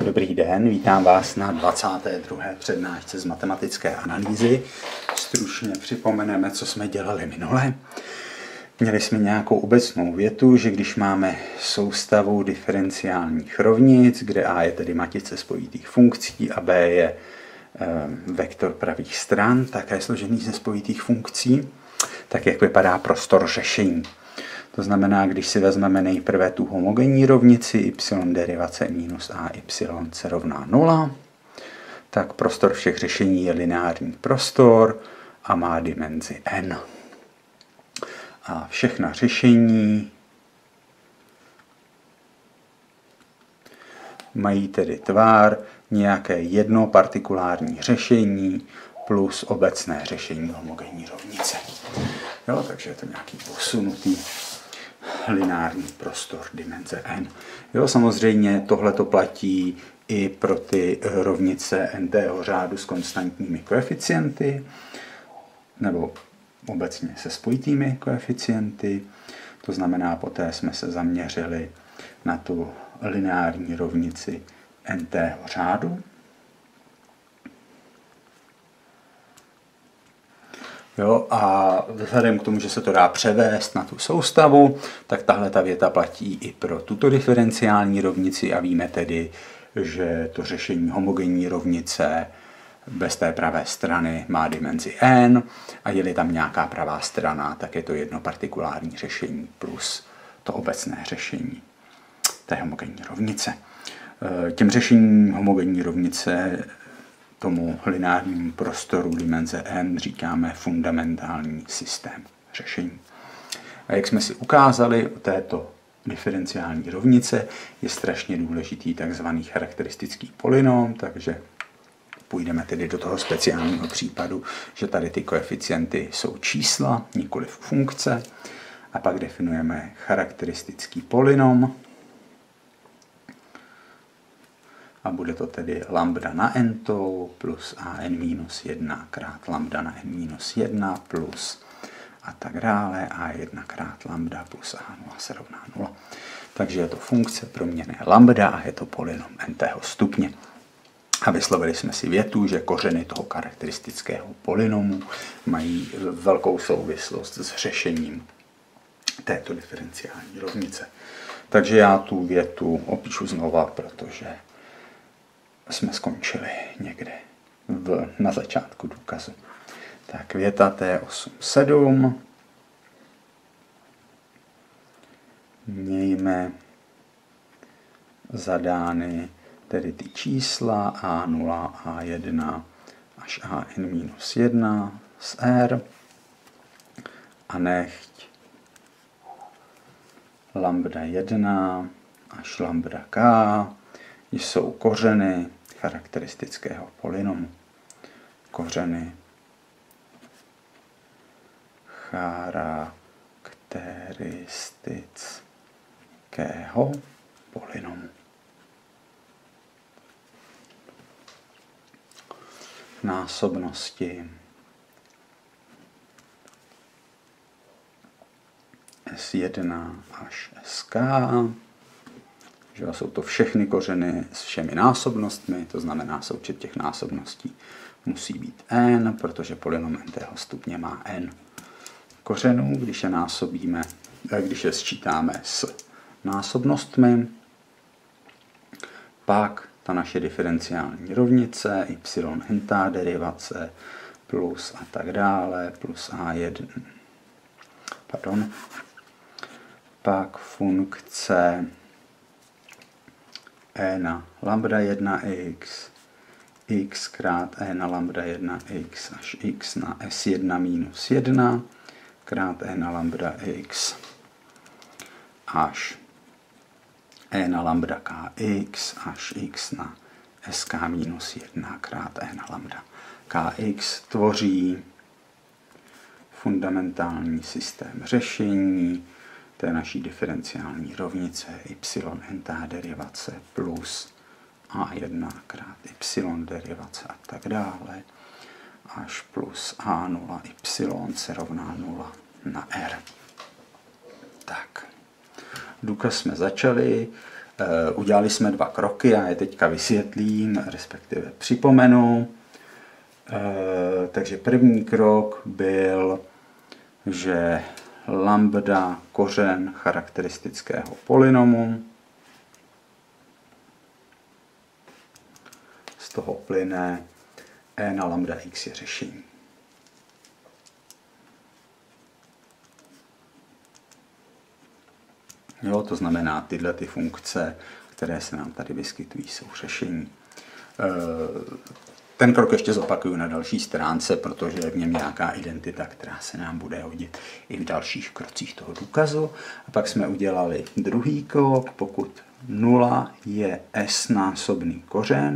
Dobrý den, vítám vás na 22. přednášce z matematické analýzy. Stručně připomeneme, co jsme dělali minule. Měli jsme nějakou obecnou větu, že když máme soustavu diferenciálních rovnic, kde a je tedy matice spojitých funkcí a b je vektor pravých stran, také složený ze spojitých funkcí, tak jak vypadá prostor řešení. To znamená, když si vezmeme nejprve tu homogenní rovnici y derivace minus ay se rovná 0, tak prostor všech řešení je lineární prostor a má dimenzi n. A všechna řešení mají tedy tvar nějaké jedno partikulární řešení plus obecné řešení homogenní rovnice. Jo, takže je to nějaký posunutý lineární prostor dimenze n. Jo, samozřejmě tohle to platí i pro ty rovnice n-tého řádu s konstantními koeficienty, nebo obecně se spojitými koeficienty. To znamená, poté jsme se zaměřili na tu lineární rovnici n-tého řádu. Jo, a vzhledem k tomu, že se to dá převést na tu soustavu, tak tahle ta věta platí i pro tuto diferenciální rovnici a víme tedy, že to řešení homogenní rovnice bez té pravé strany má dimenzi n a je-li tam nějaká pravá strana, tak je to jedno partikulární řešení plus to obecné řešení té homogenní rovnice. Těm řešením homogenní rovnice tomu lineárnímu prostoru dimenze n říkáme fundamentální systém řešení. A jak jsme si ukázali, u této diferenciální rovnice je strašně důležitý takzvaný charakteristický polynom, takže půjdeme tedy do toho speciálního případu, že tady ty koeficienty jsou čísla, nikoliv funkce, a pak definujeme charakteristický polynom, a bude to tedy lambda na n plus an-1 krát lambda na n-1 plus a tak dále a1 krát lambda plus a0 se rovná 0. Takže je to funkce proměnné lambda a je to polynom n-tého stupně. A vyslovili jsme si větu, že kořeny toho charakteristického polynomu mají velkou souvislost s řešením této diferenciální rovnice. Takže já tu větu opíšu znova, protože jsme skončili někde na začátku důkazu. Tak věta T8.7. Mějme zadány tedy ty čísla A0, A1 až AN-1 z R a nechť lambda 1 až lambda k jsou kořeny charakteristického polynomu. Kořeny charakteristického polynomu. Násobnosti S1 až SK. Že jsou to všechny kořeny s všemi násobnostmi, to znamená součet těch násobností musí být n, protože polynom n-tého stupně má n kořenů, když je sčítáme s násobnostmi, pak ta naše diferenciální rovnice, y n-tá derivace plus a tak dále, plus a1, pak funkce e na lambda 1x, x krát e na lambda 1x až x na s1 minus 1 krát e na lambda x až e na lambda kx až x na sk minus 1 krát e na lambda kx tvoří fundamentální systém řešení té naší diferenciální rovnice y n-tá derivace plus a1 krát y derivace a tak dále až plus a0 y se rovná 0 na r. Tak, důkaz jsme začali Udělali jsme 2 kroky, já je teďka vysvětlím, respektive připomenu. Takže první krok byl, že lambda kořen charakteristického polynomu, z toho plyne e na lambda x je řešení. Jo, to znamená, tyhle ty funkce, které se nám tady vyskytují, jsou řešení. Ten krok ještě zopakuju na další stránce, protože je v něm nějaká identita, která se nám bude hodit i v dalších krocích toho důkazu. A pak jsme udělali druhý krok, pokud 0 je s násobný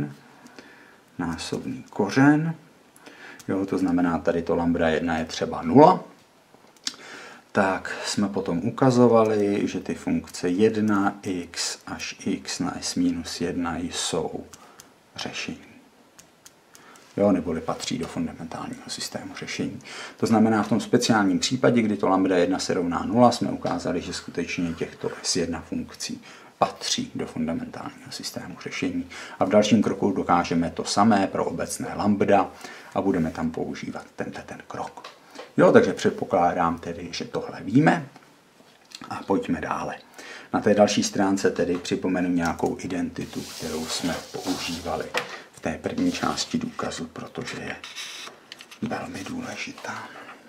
kořen, jo, to znamená, tady to lambda 1 je třeba 0, tak jsme potom ukazovali, že ty funkce 1x až x na s minus 1 jsou řešení. Jo, neboli patří do fundamentálního systému řešení. To znamená, v tom speciálním případě, kdy to lambda 1 se rovná 0, jsme ukázali, že skutečně těchto S1 funkcí patří do fundamentálního systému řešení. A v dalším kroku dokážeme to samé pro obecné lambda a budeme tam používat ten krok. Jo, takže předpokládám tedy, že tohle víme a pojďme dále. Na té další stránce tedy připomenu nějakou identitu, kterou jsme používali v té první části důkazu, protože je velmi důležitá.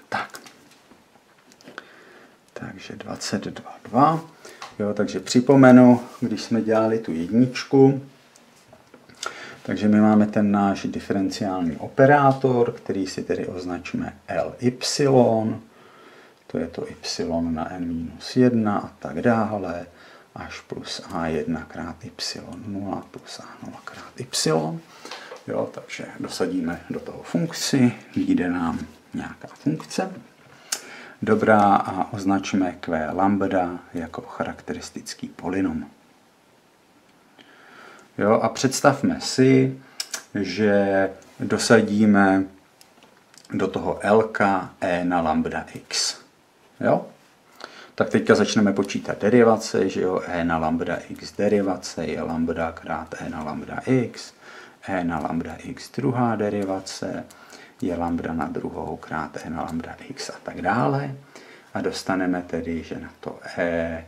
Takže 22.2. Jo, takže připomenu, když jsme dělali tu jedničku, takže my máme ten náš diferenciální operátor, který si tedy označíme Ly, to je to y na n-1 a tak dále, až plus a1 krát y0 plus a0 krát y. Jo, takže dosadíme do toho funkci, vyjde nám nějaká funkce. Dobrá, a označíme q lambda jako charakteristický polynom. Jo, a představme si, že dosadíme do toho Lk e na lambda x. Jo? Tak teďka začneme počítat derivace, že jo, e na lambda x derivace je lambda krát e na lambda x, e na lambda x druhá derivace je lambda na druhou krát e na lambda x a tak dále. A dostaneme tedy, že na to e,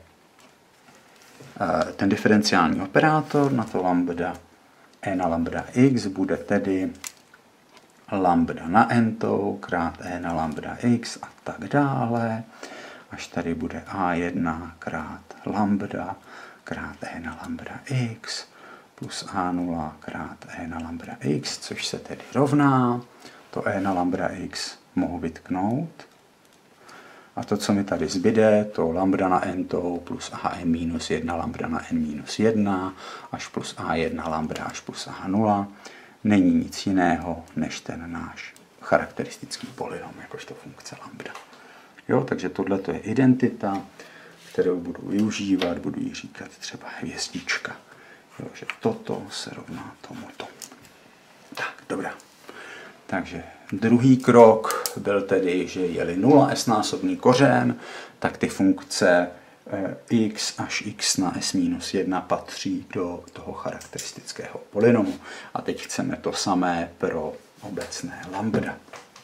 ten diferenciální operátor na to lambda e na lambda x bude tedy lambda na n krát e na lambda x a tak dále, až tady bude a1 krát lambda krát e na lambda x plus a0 krát e na lambda x, což se tedy rovná, to e na lambda x mohu vytknout. A to, co mi tady zbyde, to lambda na n plus a-1 lambda na n-1 až plus a1 lambda až plus a0 není nic jiného než ten náš charakteristický polynom, jakožto funkce lambda. Jo, takže tohle je identita, kterou budu využívat, budu jí říkat třeba hvězdička. Jo, že toto se rovná tomuto. Tak, dobrá. Takže druhý krok byl tedy, že je-li 0 s-násobný kořen, tak ty funkce x až x na s-1 patří do toho charakteristického polynomu. A teď chceme to samé pro obecné lambda.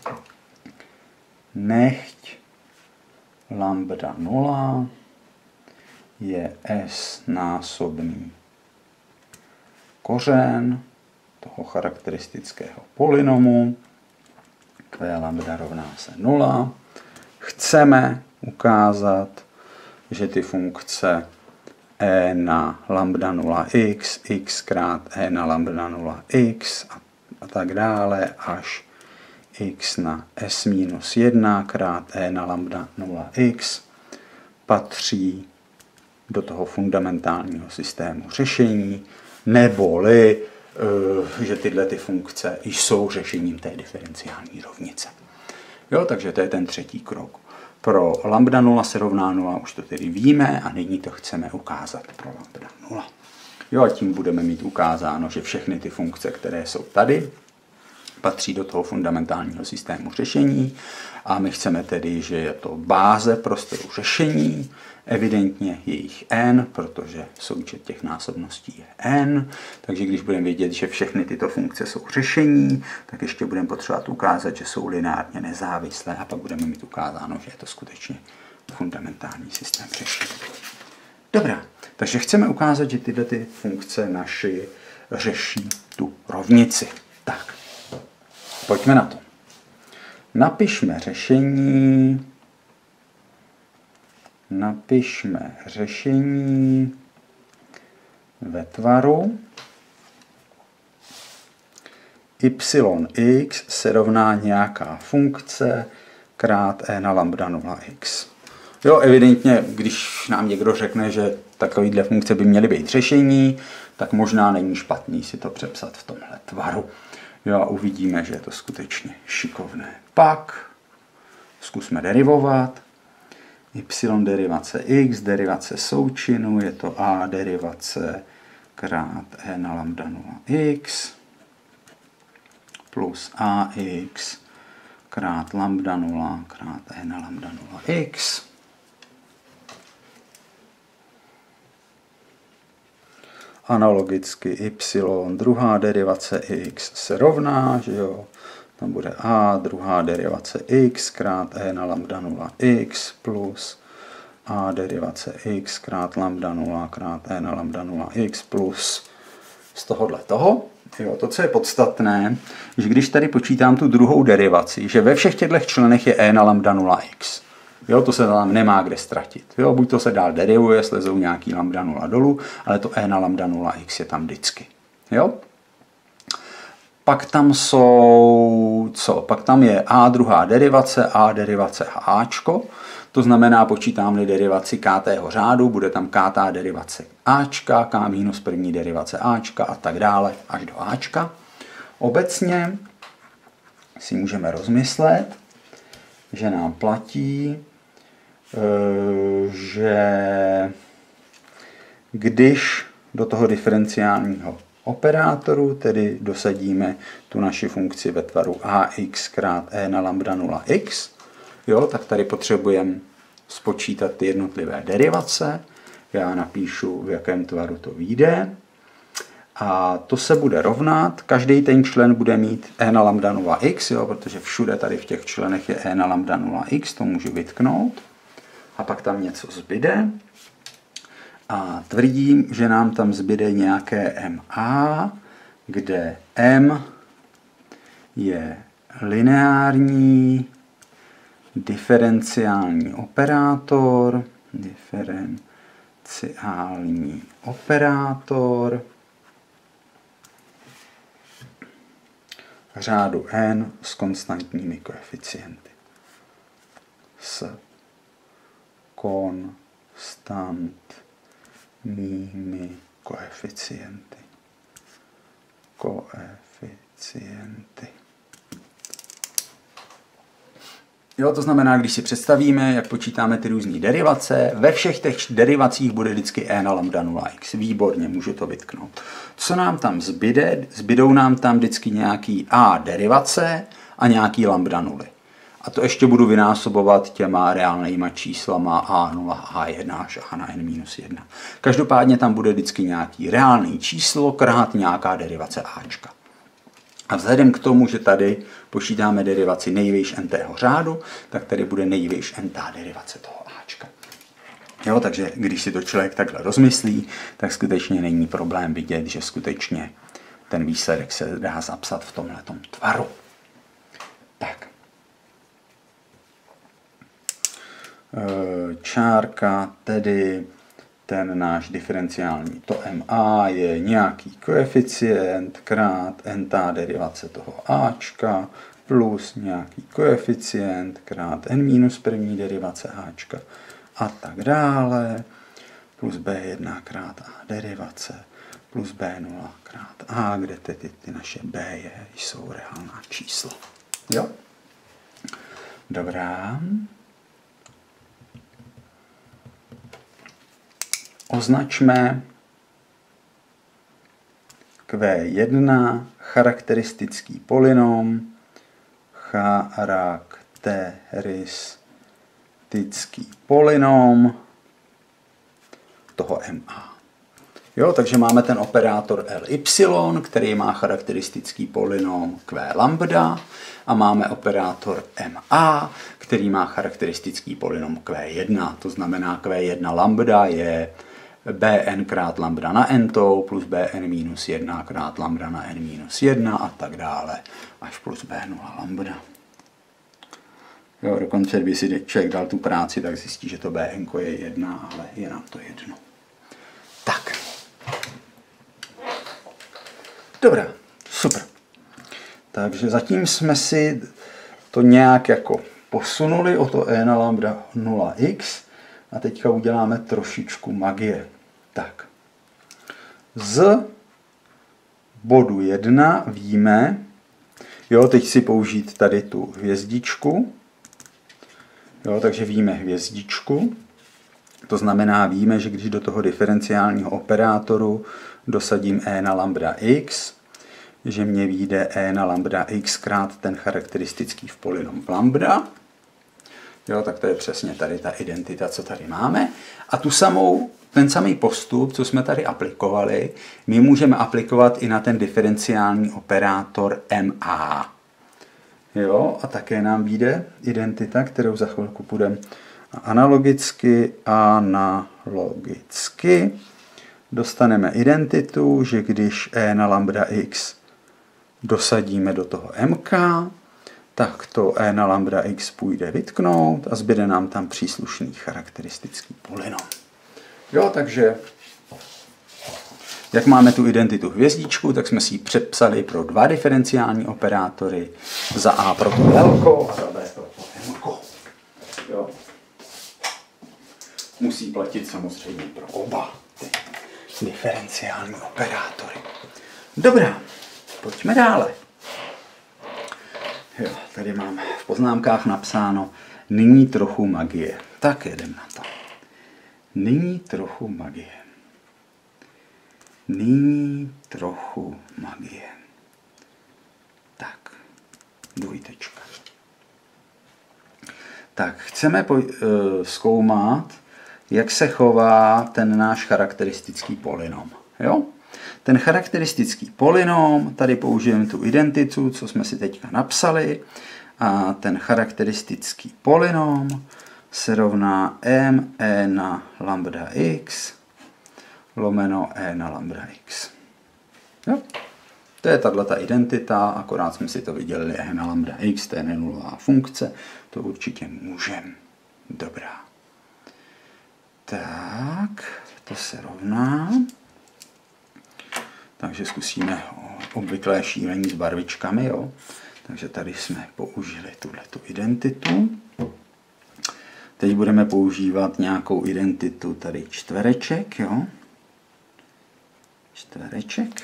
Nechť lambda 0 je s-násobný kořen toho charakteristického polynomu, q lambda rovná se 0. Chceme ukázat, že ty funkce e na lambda 0x, x krát e na lambda 0x a tak dále, až x na s-1 krát e na lambda 0x patří do toho fundamentálního systému řešení, neboli že tyhle ty funkce jsou řešením té diferenciální rovnice. Jo, takže to je ten třetí krok. Pro lambda 0 se rovná 0, už to tedy víme a nyní to chceme ukázat pro lambda 0. Jo, a tím budeme mít ukázáno, že všechny ty funkce, které jsou tady, patří do toho fundamentálního systému řešení a my chceme tedy, že je to báze prostoru řešení, evidentně je jich n, protože součet těch násobností je n, takže když budeme vědět, že všechny tyto funkce jsou řešení, tak ještě budeme potřebovat ukázat, že jsou lineárně nezávislé a pak budeme mít ukázáno, že je to skutečně fundamentální systém řešení. Dobrá, takže chceme ukázat, že tyhle ty funkce naši řeší tu rovnici. Tak, pojďme na to. Napišme řešení ve tvaru yx se rovná nějaká funkce krát e na lambda 0x. Jo, evidentně, když nám někdo řekne, že takovýhle funkce by měly být řešení, tak možná není špatný si to přepsat v tomhle tvaru. Jo, a uvidíme, že je to skutečně šikovné. Pak zkusme derivovat. Y derivace x, derivace součinu, je to a derivace krát e na lambda 0x plus ax krát lambda 0 krát e na lambda 0x. Analogicky y, druhá derivace x se rovná, že jo, tam bude a, druhá derivace x krát e na lambda 0x plus a derivace x krát lambda 0 krát e na lambda 0x plus z tohohle toho. Jo, to, co je podstatné, že když tady počítám tu druhou derivaci, že ve všech těchto členech je e na lambda 0x. Jo, to se tam nemá kde ztratit. Jo, buď to se dál derivuje, slezou nějaký lambda 0 dolů, ale to e na lambda 0x je tam vždycky. Jo? Pak tam jsou, co? Pak tam je a druhá derivace, a derivace ačko. To znamená, počítám-li derivaci kátého řádu, bude tam kátá derivace ačka, k minus první derivace ačka a tak dále až do ačka. Obecně si můžeme rozmyslet, že nám platí, že když do toho diferenciálního operátoru tedy dosadíme tu naši funkci ve tvaru ax krát e na lambda 0x, jo, tak tady potřebujeme spočítat ty jednotlivé derivace. Já napíšu, v jakém tvaru to vyjde. A to se bude rovnat, každý ten člen bude mít e na lambda 0x, jo, protože všude tady v těch členech je e na lambda 0x, to můžu vytknout. A pak tam něco zbyde. A tvrdím, že nám tam zbyde nějaké MA, kde M je lineární diferenciální operátor řádu n s konstantními koeficienty. S konstantními koeficienty. Jo, to znamená, když si představíme, jak počítáme ty různé derivace, ve všech těch derivacích bude vždycky e na lambda 0x. Výborně, můžu to vytknout. Co nám tam zbyde? Zbydou nám tam vždycky nějaký a derivace a nějaký lambda nuly. A to ještě budu vynásobovat těma reálnýma číslama a0, a1 až a na n-1. Každopádně tam bude vždycky nějaký reálný číslo krát nějaká derivace ačka. A vzhledem k tomu, že tady počítáme derivaci nejvýš n-tého řádu, tak tady bude nejvýš n-tá derivace toho ačka. Jo, takže když si to člověk takhle rozmyslí, tak skutečně není problém vidět, že skutečně ten výsledek se dá zapsat v tomhletom tvaru. Tak. Čárka, tedy ten náš diferenciální, to MA je nějaký koeficient krát n-tá derivace toho ačka plus nějaký koeficient krát n-první derivace ačka a tak dále plus b1 krát a derivace plus b0 krát a, kde ty naše b jsou reálná čísla. Jo? Dobrá. Q1 charakteristický polynom, charakteristický polynom toho MA. Jo, takže máme ten operátor Ly, který má charakteristický polynom Q lambda a máme operátor MA, který má charakteristický polynom Q1. To znamená, Q1 lambda je Bn krát lambda na n plus Bn minus 1 krát lambda na n minus 1 a tak dále, až plus B0 lambda. Jo, dokonce, kdyby si člověk dal tu práci, tak zjistí, že to Bn je 1, ale je nám to jedno. Tak. Dobrá, super. Takže zatím jsme si to nějak jako posunuli o to e na lambda 0x a teďka uděláme trošičku magie. Tak. Z bodu 1 víme, jo, teď si použít tady tu hvězdičku, jo, takže víme hvězdičku, to znamená, víme, že když do toho diferenciálního operátoru dosadím e na lambda x, že mě vyjde e na lambda x krát ten charakteristický v polynom lambda. Jo, tak to je přesně tady ta identita, co tady máme. A ten samý postup, co jsme tady aplikovali, my můžeme aplikovat i na ten diferenciální operátor MA. Jo, a také nám vyjde identita, kterou za chvilku půjdeme analogicky. Dostaneme identitu, že když e na lambda x dosadíme do toho mk, tak to e na lambda x půjde vytknout a zbyde nám tam příslušný charakteristický polynom. Jo, takže jak máme tu identitu hvězdičku, tak jsme si ji přepsali pro dva diferenciální operátory, za a pro to L a za b pro to M. Jo. Musí platit samozřejmě pro oba ty diferenciální operátory. Dobrá, pojďme dále. Jo, tady mám v poznámkách napsáno nyní trochu magie. Tak jedem na to. Nyní trochu magie. Nyní trochu magie. Tak, dvojtečka. Tak, chceme zkoumat, jak se chová ten náš charakteristický polynom. Jo? Ten charakteristický polynom, tady použijeme tu identitu, co jsme si teďka napsali, a ten charakteristický polynom se rovná m e na lambda x lomeno e na lambda x. Jo? To je tato identita, akorát jsme si to vydělili e na lambda x, to je nenulová funkce, to určitě můžeme. Dobrá. Tak, to se rovná. Takže zkusíme obvyklé šílení s barvičkami. Jo? Takže tady jsme použili tuhletu identitu. Teď budeme používat nějakou identitu tady čtvereček. Jo? Čtvereček.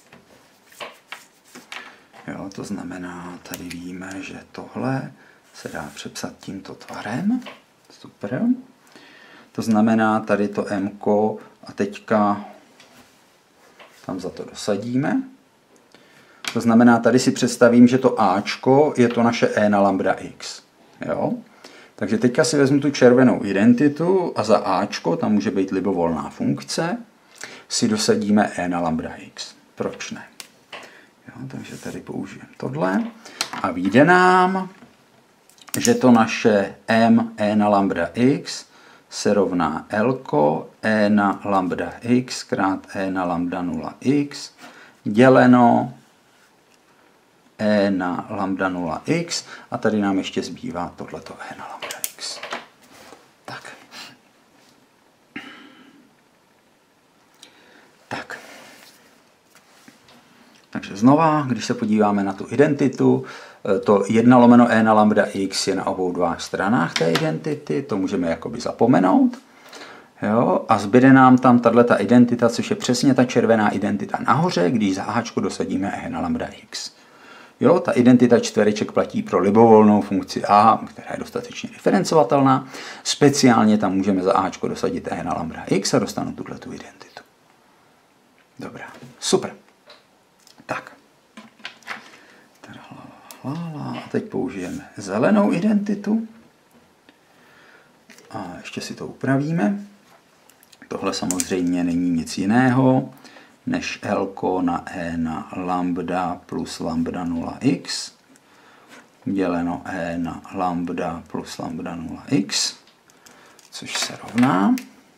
Jo, to znamená, tady víme, že tohle se dá přepsat tímto tvarem. Super. To znamená, tady to M-ko a teďka tam za to dosadíme. To znamená, tady si představím, že to Ačko je to naše E na lambda X. Jo? Takže teďka si vezmu tu červenou identitu a za Ačko, tam může být libovolná funkce, si dosadíme E na lambda X. Proč ne? Jo, takže tady použijeme tohle a vyjde nám, že to naše M E na lambda X se rovná L E na lambda X krát E na lambda 0X děleno E na lambda 0X a tady nám ještě zbývá tohleto E na lambda X. Tak. Tak. Takže znova, když se podíváme na tu identitu, to 1 lomeno e na lambda x je na obou dvou stranách té identity, to můžeme jakoby zapomenout. Jo? A zbyde nám tam tato identita, což je přesně ta červená identita nahoře, když za Ačko dosadíme e na lambda x. Jo? Ta identita čtvereček platí pro libovolnou funkci a, která je dostatečně diferencovatelná. Speciálně tam můžeme za Ačko dosadit e na lambda x a dostanu tuhletu identitu. Dobrá, super. teď použijeme zelenou identitu. A ještě si to upravíme. Tohle samozřejmě není nic jiného než L na E na lambda plus lambda 0x děleno E na lambda plus lambda 0x, což se rovná.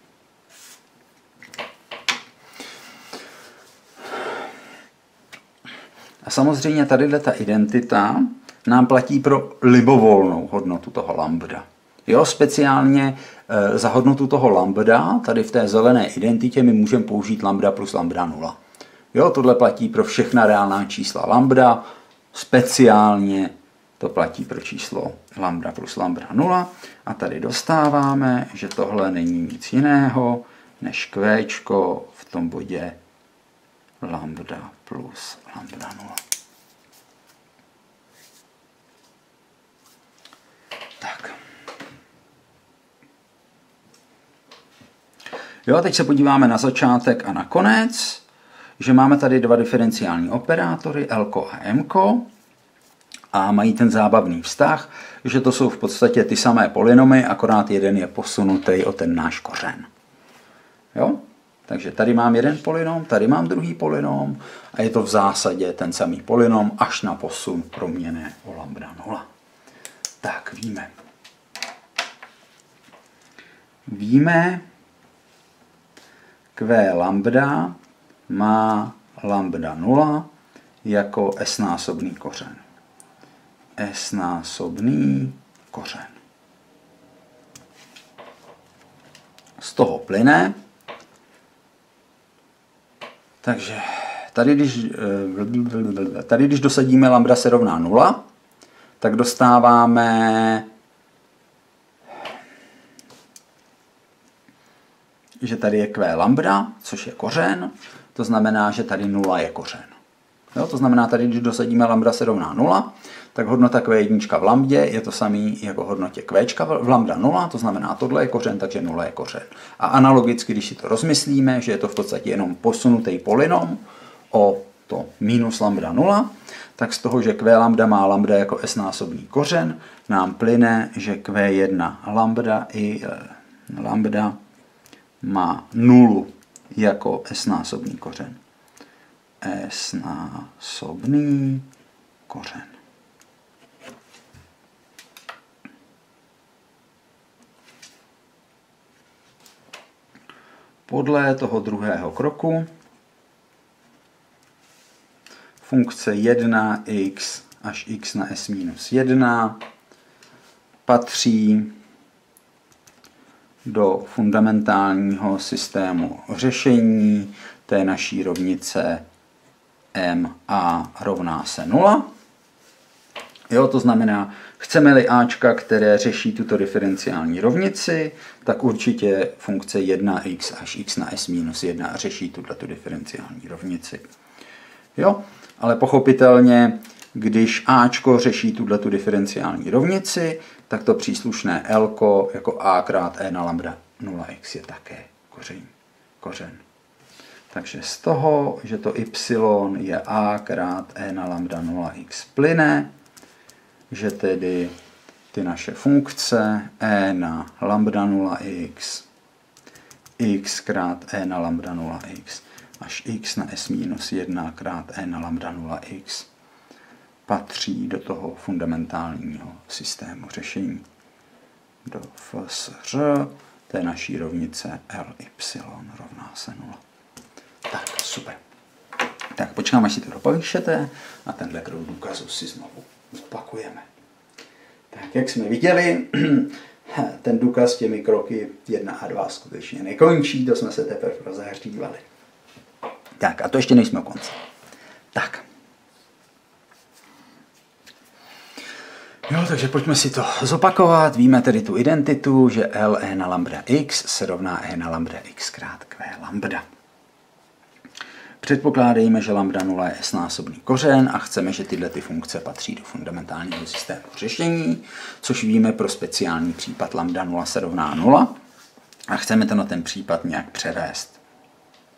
A samozřejmě tady ta identita nám platí pro libovolnou hodnotu toho lambda. Jo, speciálně za hodnotu toho lambda, tady v té zelené identitě, my můžeme použít lambda plus lambda 0. Jo, tohle platí pro všechna reálná čísla lambda, speciálně to platí pro číslo lambda plus lambda 0. A tady dostáváme, že tohle není nic jiného než kvéčko v tom bodě lambda plus lambda 0. Tak. Jo, teď se podíváme na začátek a na konec, že máme tady dva diferenciální operátory, L a M, a mají ten zábavný vztah, že to jsou v podstatě ty samé polynomy, akorát jeden je posunutý o ten náš kořen. Jo? Takže tady mám jeden polynom, tady mám druhý polynom a je to v zásadě ten samý polynom až na posun proměnné o lambda 0. Tak, víme, Q lambda má lambda 0 jako s-násobný kořen. S-násobný kořen. Z toho plyne, takže tady, když dosadíme lambda se rovná 0, tak dostáváme, že tady je Q lambda, což je kořen, to znamená, že tady 0 je kořen. Jo, to znamená, tady, když dosadíme lambda se rovná 0, tak hodnota Q1 v lambdě je to samý jako hodnotě Q v lambda 0, to znamená, tohle je kořen, takže 0 je kořen. A analogicky, když si to rozmyslíme, že je to v podstatě jenom posunutý polynom o to minus lambda 0, tak z toho, že Q lambda má lambda jako s-násobný kořen, nám plyne, že Q1 lambda i lambda má 0 jako s-násobný kořen. S-násobný kořen. Podle toho druhého kroku funkce 1x až x na s minus 1 patří do fundamentálního systému řešení té naší rovnice MA rovná se 0. Jo, to znamená, chceme-li Ačka, které řeší tuto diferenciální rovnici, tak určitě funkce 1x až x na s minus 1 řeší tuto diferenciální rovnici. Jo, ale pochopitelně, když Ačko řeší tuto diferenciální rovnici, tak to příslušné L jako A krát E na lambda 0x je také kořen. Takže z toho, že to y je A krát E na lambda 0x plyne, že tedy ty naše funkce E na lambda 0x, x krát E na lambda 0x až x na s minus 1 krát E na lambda 0x patří do toho fundamentálního systému řešení. Do FSŘ té naší rovnice Ly rovná se 0. Tak, super. Tak, počkám, až si to dopíšete a tenhle krok důkazu si znovu zopakujeme. Tak, jak jsme viděli, ten důkaz těmi kroky 1 a 2 skutečně nekončí, to jsme se teprve rozehřívali. Tak, a to ještě nejsme u konce. Tak. Jo, takže pojďme si to zopakovat. Víme tedy tu identitu, že L E na lambda x se rovná E na lambda x krát Q lambda. Předpokládejme, že lambda 0 je s-násobný kořen a chceme, že tyhle ty funkce patří do fundamentálního systému řešení, což víme pro speciální případ lambda 0 se rovná 0 a chceme ten případ nějak převést.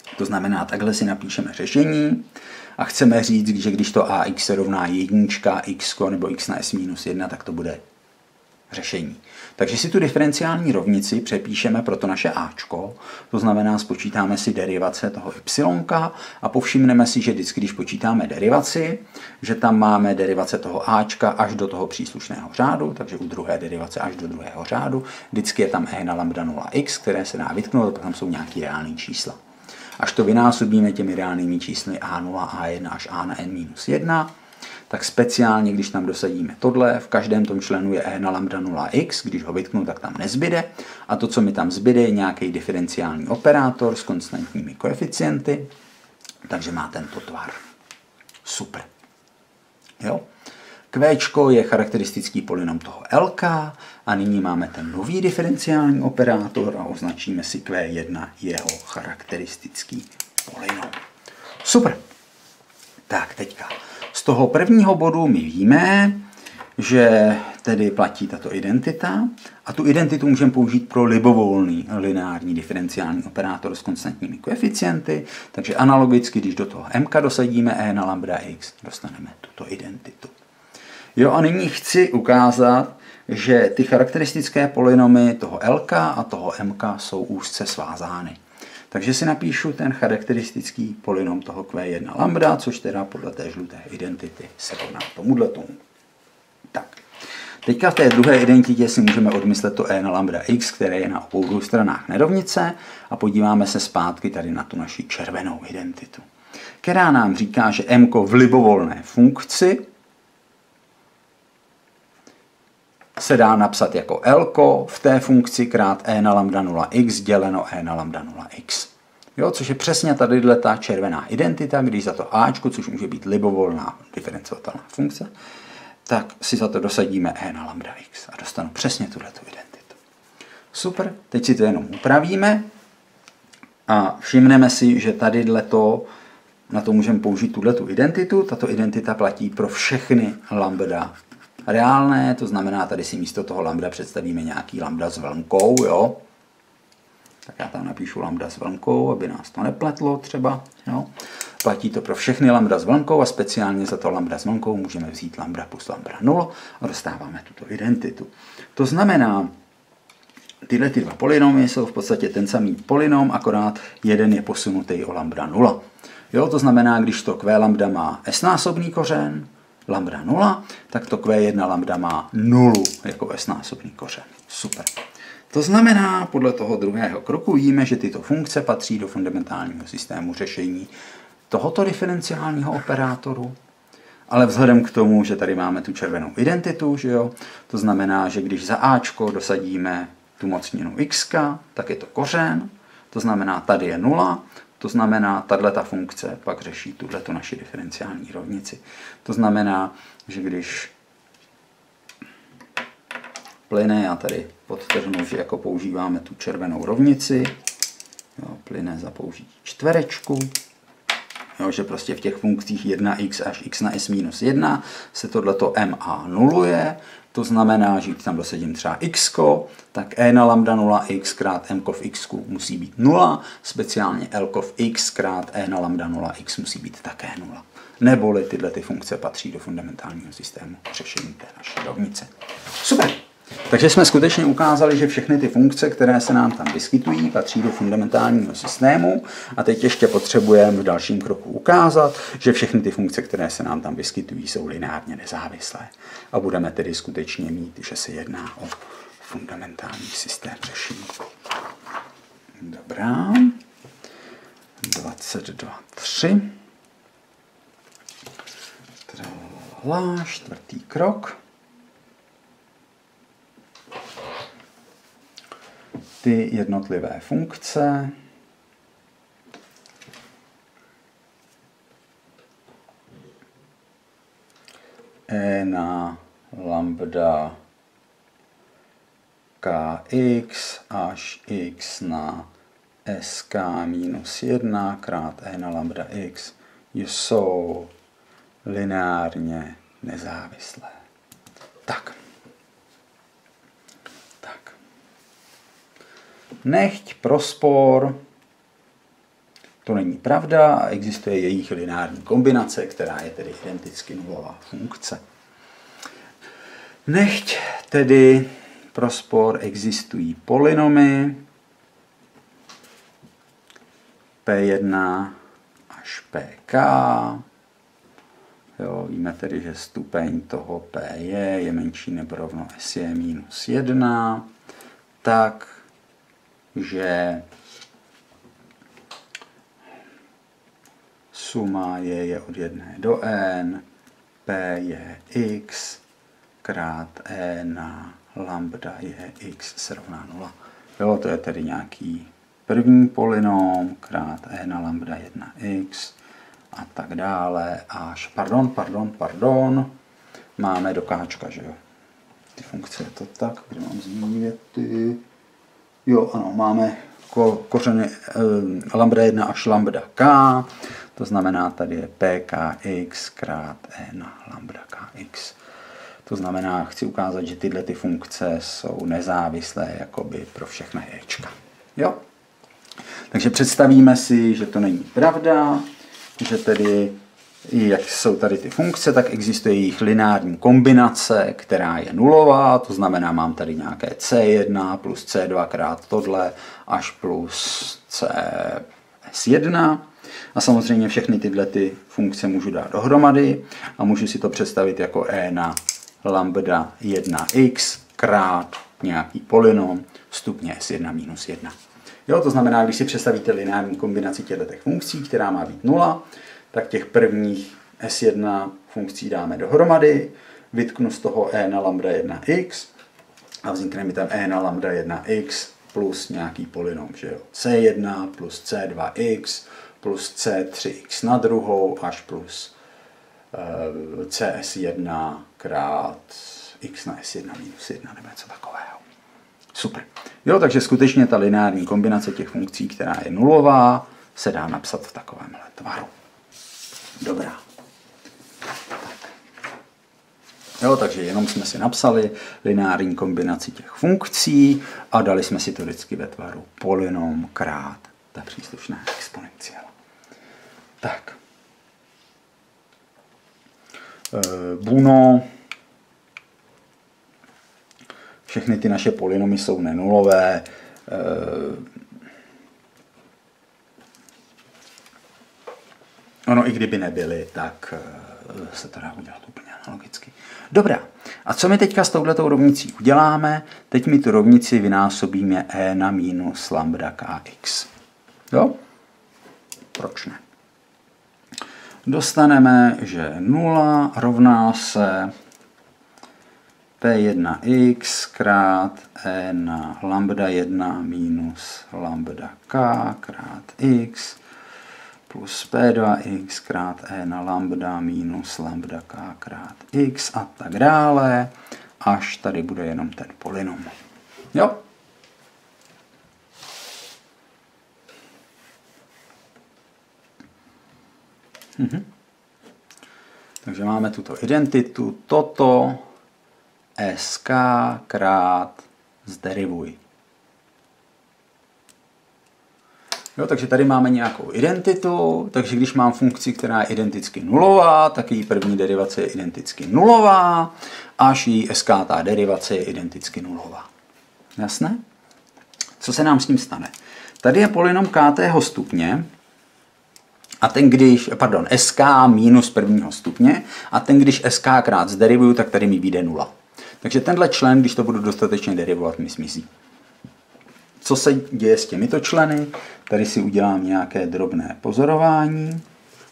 To znamená, takhle si napíšeme řešení a chceme říct, že když to ax se rovná jednička, x nebo x na s minus 1, tak to bude řešení. Takže si tu diferenciální rovnici přepíšeme pro to naše ačko, to znamená, spočítáme si derivace toho y a povšimneme si, že vždycky, když počítáme derivaci, že tam máme derivace toho ačka až do toho příslušného řádu, takže u druhé derivace až do druhého řádu, vždycky je tam e na lambda 0x, které se dá vytknout, a tam jsou nějaké reální čísla. Až to vynásobíme těmi reálnými čísly a0, a1 až a na n-1, tak speciálně, když tam dosadíme tohle, v každém tom členu je e na lambda 0x, když ho vytknu, tak tam nezbyde. A to, co mi tam zbyde, je nějaký diferenciální operátor s konstantními koeficienty, takže má tento tvar. Super. Jo? Qčko je charakteristický polynom toho LK a nyní máme ten nový diferenciální operátor a označíme si Q1 jeho charakteristický polynom. Super. Tak, teďka. Z toho prvního bodu my víme, že tedy platí tato identita a tu identitu můžeme použít pro libovolný lineární diferenciální operátor s konstantními koeficienty, takže analogicky, když do toho m dosadíme e na lambda x, dostaneme tuto identitu. Jo, a nyní chci ukázat, že ty charakteristické polynomy toho LK a toho MK jsou úzce svázány. Takže si napíšu ten charakteristický polynom toho Q1 lambda, což teda podle té žluté identity se rovná tomuhle tomu. Tak. Teďka v té druhé identitě si můžeme odmyslet to e na lambda x, které je na obou dvou stranách nerovnice a podíváme se zpátky tady na tu naši červenou identitu, která nám říká, že m v libovolné funkci se dá napsat jako L v té funkci krát e na lambda 0x děleno e na lambda 0x. Jo, což je přesně tady ta červená identita, když za to ačko, což může být libovolná diferenciovatelná funkce, tak si za to dosadíme e na lambda x a dostanu přesně tuhletu identitu. Super, teď si to jenom upravíme a všimneme si, že tady na to můžeme použít tuhletu identitu. Tato identita platí pro všechny lambda reálné, to znamená, tady si místo toho lambda představíme nějaký lambda s vlnkou, jo. Tak já tam napíšu lambda s vlnkou, aby nás to nepletlo třeba, jo. Platí to pro všechny lambda s vlnkou a speciálně za to lambda s vlnkou můžeme vzít lambda plus lambda 0 a dostáváme tuto identitu. To znamená, tyhle ty dva polynomy jsou v podstatě ten samý polynom, akorát jeden je posunutý o lambda 0. Jo, to znamená, když to q lambda má s-násobný kořen, lambda 0, tak to Q1 lambda má 0 jako s-násobný kořen. Super. To znamená, podle toho druhého kroku víme, že tyto funkce patří do fundamentálního systému řešení tohoto diferenciálního operátoru, ale vzhledem k tomu, že tady máme tu červenou identitu, že jo, to znamená, že když za ačko dosadíme tu mocninu x, tak je to kořen, to znamená, tady je 0, to znamená, tato funkce pak řeší tuhletu naši diferenciální rovnici. To znamená, že když plyne, já tady podtrhnu, že jako používáme tu červenou rovnici, jo, plyne za použití čtverečku, jo, že prostě v těch funkcích 1x až x na s minus 1 se tohleto ma nuluje, to znamená, že když tam dosadím třeba x, tak e na lambda 0x krát m v x musí být 0, speciálně l v x krát e na lambda 0x musí být také 0. Neboli tyhle ty funkce patří do fundamentálního systému řešení té naší rovnice. Super! Takže jsme skutečně ukázali, že všechny ty funkce, které se nám tam vyskytují, patří do fundamentálního systému a teď ještě potřebujeme v dalším kroku ukázat, že všechny ty funkce, které se nám tam vyskytují, jsou lineárně nezávislé. A budeme tedy skutečně mít, že se jedná o fundamentální systém řešení. Dobrá. 22.3. Čtvrtý krok. Ty jednotlivé funkce e na lambda kx až x na sk minus 1 krát e na lambda x jsou lineárně nezávislé. Tak. Nechť pro spor to není pravda a existuje jejich lineární kombinace, která je tedy identicky nulová funkce. Nechť tedy pro spor existují polynomy P1 až PK. Jo, víme tedy, že stupeň toho P je menší nebo rovno S je minus 1, tak, že suma je od 1 do n, P je x krát e na lambda je x se rovná 0. Jo, to je tedy nějaký první polynom krát e na lambda 1x a tak dále až, pardon, máme do káčka, že jo. Ty funkce je to tak, kde mám zmíní věty. Jo, ano, máme kořeny lambda 1 až lambda k, to znamená, tady je pkx krát e na lambda kx. To znamená, chci ukázat, že tyhle ty funkce jsou nezávislé jakoby pro všechna ječka. Jo? Takže představíme si, že to není pravda, že tedy, jak jsou tady ty funkce, tak existuje jejich lineární kombinace, která je nulová, to znamená, mám tady nějaké C1 plus C2 krát tohle až plus CS1. A samozřejmě všechny tyhle ty funkce můžu dát dohromady a můžu si to představit jako e na lambda 1x krát nějaký polynom stupně S1 minus 1. Jo, to znamená, když si představíte lineární kombinaci těchto funkcí, která má být 0, tak těch prvních S1 funkcí dáme dohromady, vytknu z toho e na lambda 1x a vznikne mi tam e na lambda 1x plus nějaký polynom, že jo? C1 plus C2x plus C3x na druhou až plus CS1 krát x na S1 minus 1 nebo něco takového. Super. Jo, takže skutečně ta lineární kombinace těch funkcí, která je nulová, se dá napsat v takovémhle tvaru. Dobrá. Tak. Jo, takže jenom jsme si napsali lineární kombinaci těch funkcí a dali jsme si to vždycky ve tvaru polynom krát ta příslušná exponenciála. Tak. Buno. Všechny ty naše polynomy jsou nenulové. Ono i kdyby nebyly, tak se to dá udělat úplně analogicky. Dobrá. A co my teďka s touhletou rovnicí uděláme? Teď mi tu rovnici vynásobíme e na minus lambda kx. Jo? Proč ne? Dostaneme, že 0 rovná se P1x krát e na lambda 1 minus lambda k krát x plus P2x krát e na lambda minus lambda k krát x a tak dále, až tady bude jenom ten polynom. Jo? Takže máme tuto identitu, toto sk krát zderivuj. Jo, takže tady máme nějakou identitu, takže když mám funkci, která je identicky nulová, tak její první derivace je identicky nulová, až její skt derivace je identicky nulová. Jasné? Co se nám s tím stane? Tady je polynom kt stupně, a ten když, sk minus prvního stupně, a ten když sk krát zderivuju, tak tady mi vyjde 0. Takže tenhle člen, když to budu dostatečně derivovat, mi zmizí. Co se děje s těmito členy? Tady si udělám nějaké drobné pozorování.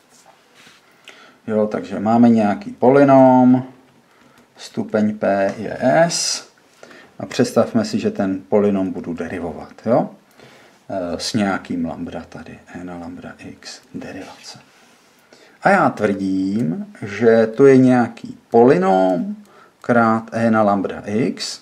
Jo, takže máme nějaký polynom, stupeň p je s, a představme si, že ten polynom budu derivovat. Jo? S nějakým lambda tady, e na lambda x derivace. A já tvrdím, že to je nějaký polynom krát e na lambda x,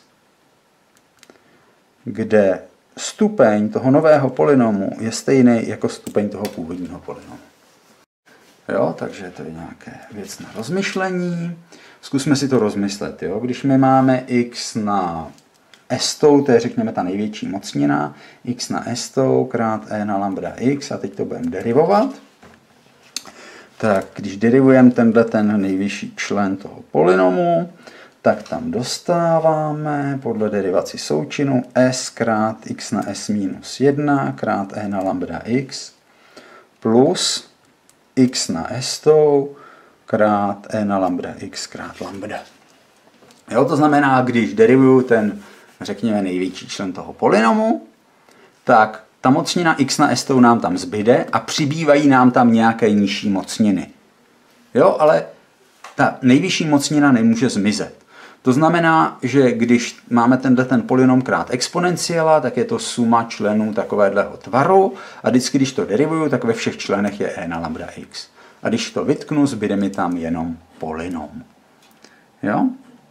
kde stupeň toho nového polynomu je stejný jako stupeň toho původního polynomu. Jo, takže to je nějaké věc na rozmyšlení. Zkusme si to rozmyslet. Jo? Když my máme x na S, to je řekněme ta největší mocnina, x na S krát e na lambda x, a teď to budeme derivovat. Tak když derivujeme ten nejvyšší člen toho polynomu, tak tam dostáváme podle derivaci součinu s krát x na s minus 1 krát e na lambda x plus x na s krát e na lambda x krát lambda. Jo, to znamená, když derivuju ten, řekněme, největší člen toho polynomu, tak ta mocnina x na s nám tam zbyde a přibývají nám tam nějaké nižší mocniny. Jo, ale ta nejvyšší mocnina nemůže zmizet. To znamená, že když máme ten polynom krát exponenciála, tak je to suma členů takovéhleho tvaru a vždycky, když to derivuju, tak ve všech členech je e na lambda x. A když to vytknu, zbyde mi tam jenom polynom. Jo?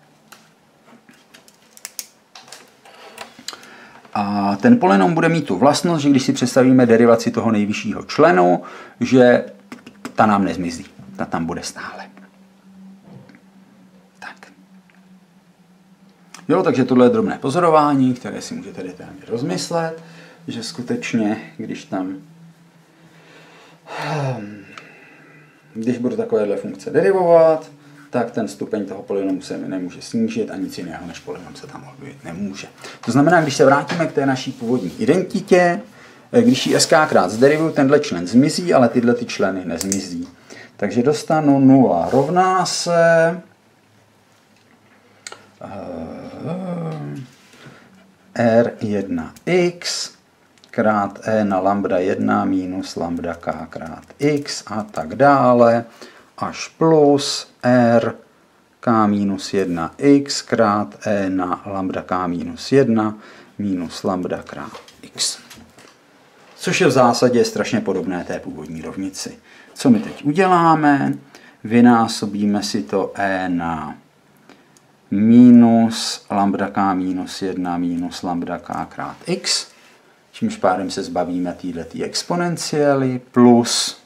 A ten polynom bude mít tu vlastnost, že když si představíme derivaci toho nejvyššího členu, že ta nám nezmizí. Ta tam bude stále. Tak. Jo, takže tohle je drobné pozorování, které si můžete detailně rozmyslet, že skutečně, když budu takovéhle funkce derivovat, tak ten stupeň toho polynomu se nemůže snížit a nic jiného než polynom se tam objevit nemůže. To znamená, když se vrátíme k té naší původní identitě, když ji skkrát zderivuju, tenhle člen zmizí, ale tyhle ty členy nezmizí. Takže dostanu 0 rovná se R1x krát e na lambda 1 minus lambda k krát x a tak dále až plus r k minus 1x krát e na lambda k minus 1 minus lambda krát x. Což je v zásadě strašně podobné té původní rovnici. Co my teď uděláme? Vynásobíme si to e na minus lambda k minus 1 minus lambda k krát x, čímž pádem se zbavíme této exponenciály plus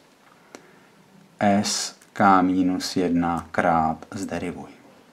s k minus 1 krát zderivuj.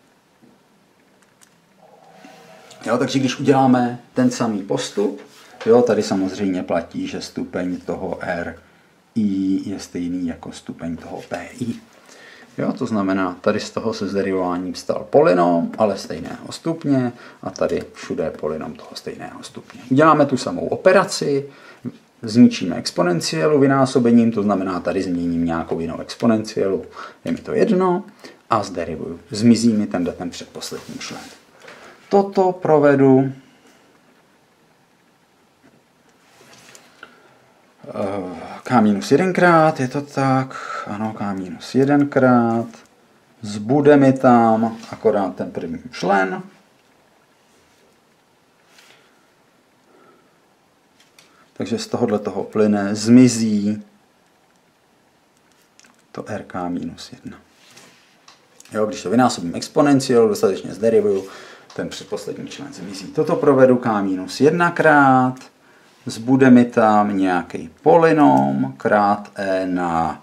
Jo, takže když uděláme ten samý postup, jo, tady samozřejmě platí, že stupeň toho RI je stejný jako stupeň toho PI. Jo, to znamená, tady z toho se s derivováním stal polynom, ale stejného stupně, a tady všude je polynom toho stejného stupně. Uděláme tu samou operaci, zničíme exponenciálu vynásobením, to znamená, tady změním nějakou jinou exponenciálu, je mi to jedno, a zderivuju. Zmizí mi ten předposlední člen. Toto provedu k-1 krát, je to tak, ano, k-1 krát, zbude mi tam akorát ten první člen, takže z tohoto plyne zmizí to rk-1. Jo, když to vynásobím exponenciálu, dostatečně zderivuju, ten předposlední člen zmizí. Toto provedu k-1 krát, zbude mi tam nějaký polynom krát e na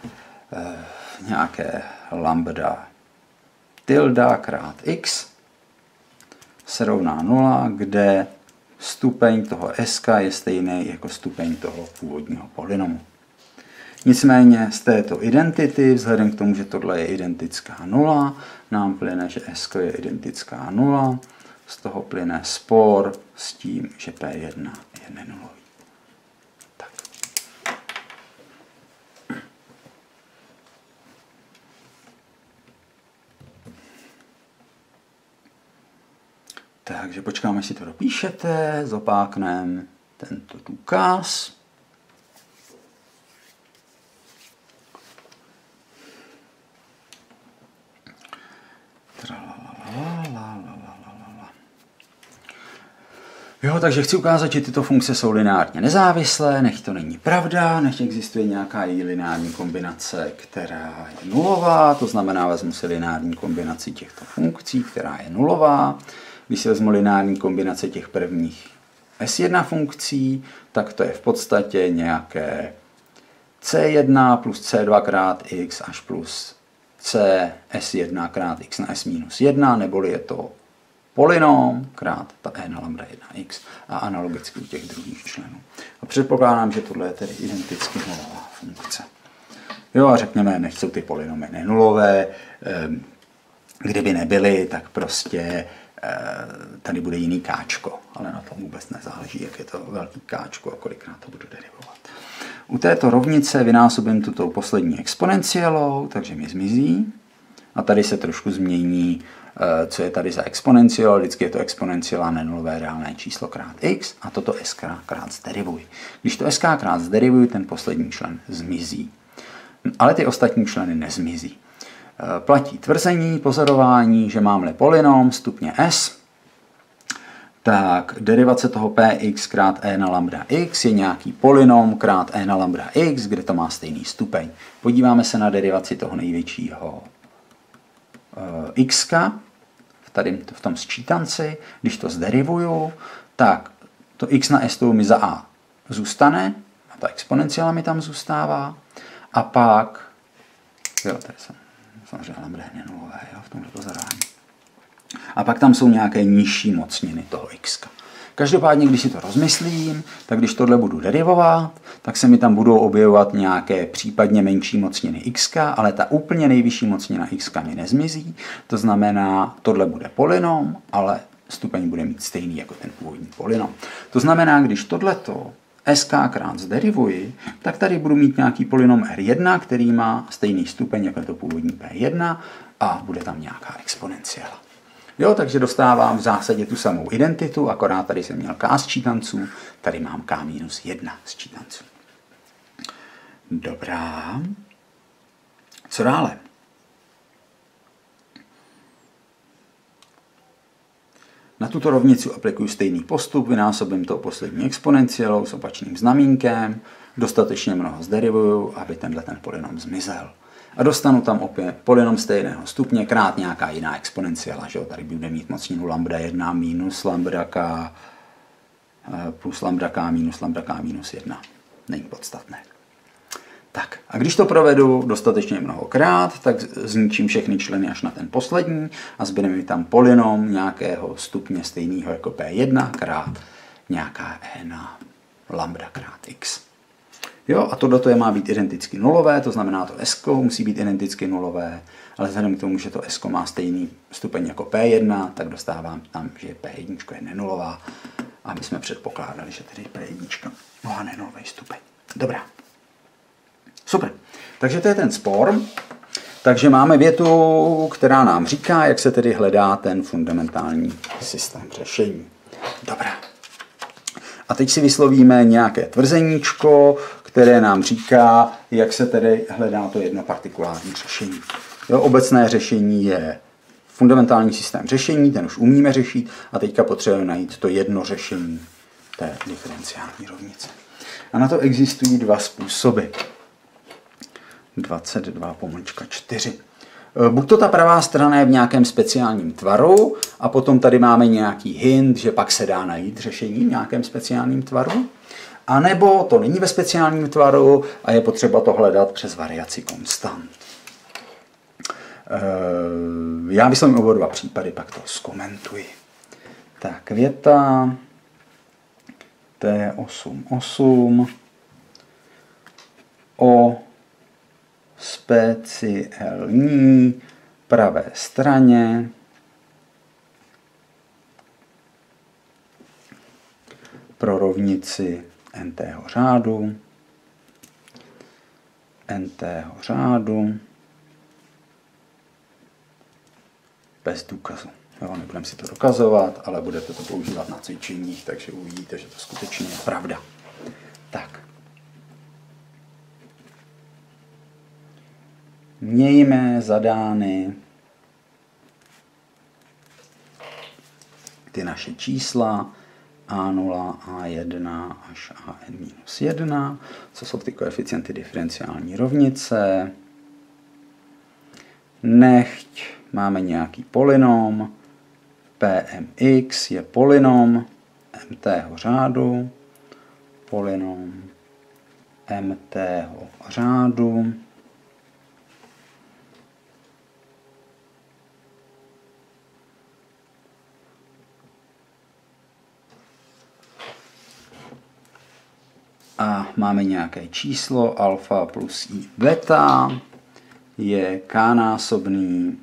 nějaké lambda tilda krát x se rovná 0, kde stupeň toho sk je stejný jako stupeň toho původního polynomu. Nicméně z této identity, vzhledem k tomu, že tohle je identická 0, nám plyne, že sk je identická 0, z toho plyne spor s tím, že P1 je nenulový. Tak. Takže počkáme, jestli to dopíšete, zopákneme tento důkaz. Jo, takže chci ukázat, že tyto funkce jsou lineárně nezávislé, nech to není pravda, nech existuje nějaká její lineární kombinace, která je nulová, to znamená, vezmu si lineární kombinaci těchto funkcí, která je nulová. Když si vezmu lineární kombinace těch prvních S1 funkcí, tak to je v podstatě nějaké C1 plus C2 krát x až plus C S1 krát x na S minus 1, neboli je to polynom krát ta e na lambda 1x a analogicky u těch druhých členů. A předpokládám, že tohle je tedy identicky nulová funkce. Jo, a řekněme, nechcou ty polynomy nenulové, kdyby nebyly, tak prostě tady bude jiný káčko, ale na tom vůbec nezáleží, jak je to velký káčko a kolikrát to budu derivovat. U této rovnice vynásobím tuto poslední exponenciálou, takže mi zmizí. A tady se trošku změní, co je tady za exponenciál. Vždycky je to exponenciála nenulové reálné číslo krát x a toto sk krát zderivuji. Když to sk krát zderivuji, ten poslední člen zmizí. Ale ty ostatní členy nezmizí. Platí tvrzení, pozorování, že mám-li polynom stupně s, tak derivace toho px krát e na lambda x je nějaký polynom krát e na lambda x, kde to má stejný stupeň. Podíváme se na derivaci toho největšího x, tady v tom sčítanci. Když to zderivuju, tak to x na s mi za a zůstane, a ta exponenciála mi tam zůstává, a pak, jo, tady jsem samozřejmě lambda je nenulové, v tomhle pozorování. A pak tam jsou nějaké nižší mocniny toho x. Každopádně, když si to rozmyslím, tak když tohle budu derivovat, tak se mi tam budou objevovat nějaké případně menší mocniny x, ale ta úplně nejvyšší mocnina x mi nezmizí. To znamená, tohle bude polynom, ale stupeň bude mít stejný jako ten původní polynom. To znamená, když tohleto sk krát zderivuji, tak tady budu mít nějaký polynom R1, který má stejný stupeň jako to původní P1 a bude tam nějaká exponenciála. Jo, takže dostávám v zásadě tu samou identitu, akorát tady jsem měl k sčítanců, tady mám k-1 sčítanců. Dobrá. Co dále? Na tuto rovnici aplikuju stejný postup, vynásobím to poslední exponenciálou s opačným znamínkem, dostatečně mnoho zderivuju, aby tenhle ten polynom zmizel. A dostanu tam opět polynom stejného stupně krát nějaká jiná exponenciála, že jo? Tady bude mít mocninu lambda 1 minus lambda k plus lambda k minus 1. Není podstatné. Tak a když to provedu dostatečně mnohokrát, tak zničím všechny členy až na ten poslední a zbyde mi tam polynom nějakého stupně stejného jako P1 krát nějaká e na lambda krát x. Jo, a tohleto je má být identicky nulové, to znamená to s musí být identicky nulové, ale vzhledem k tomu, že to s má stejný stupeň jako P1, tak dostávám tam, že P1 je nenulová a my jsme předpokládali, že tedy P1 má nenulový stupeň. Dobrá. Super. Takže to je ten spor. Takže máme větu, která nám říká, jak se tedy hledá ten fundamentální systém řešení. Dobrá. A teď si vyslovíme nějaké tvrzeníčko, které nám říká, jak se tedy hledá to jedno partikulární řešení. Jo, obecné řešení je fundamentální systém řešení, ten už umíme řešit a teďka potřebujeme najít to jedno řešení té diferenciální rovnice. A na to existují dva způsoby. 22-4. Buď to ta pravá strana je v nějakém speciálním tvaru a potom tady máme nějaký hint, že pak se dá najít řešení v nějakém speciálním tvaru. A nebo to není ve speciálním tvaru a je potřeba to hledat přes variaci konstant. Já vyslovím oba dva případy, pak to zkomentuji. Tak, věta T8.8 o speciální pravé straně pro rovnici n-tého řádu bez důkazu. Jo, nebudeme si to dokazovat, ale budete to používat na cvičeních, takže uvidíte, že to skutečně je pravda. Tak. Mějme zadány ty naše čísla A0, A1 až AN-1, co jsou ty koeficienty diferenciální rovnice. Nechť máme nějaký polynom, Pmx je polynom m-tého řádu, polynom m-tého řádu, a máme nějaké číslo alfa plus i beta je k-násobný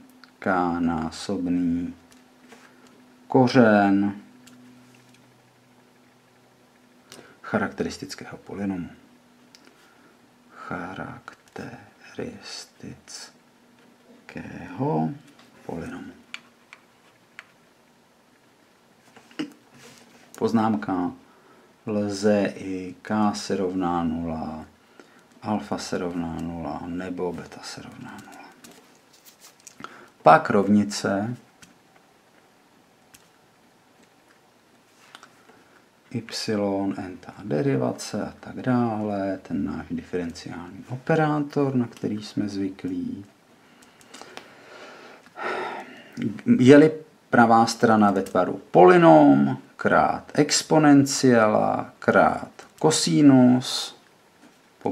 kořen charakteristického polynomu. Poznámka. Lze i k se rovná 0, alfa se rovná 0 nebo beta se rovná 0. Pak rovnice y, n ta derivace a tak dále, ten náš diferenciální operátor, na který jsme zvyklí. Je-li pravá strana ve tvaru polynom krát exponenciála krát kosinus, po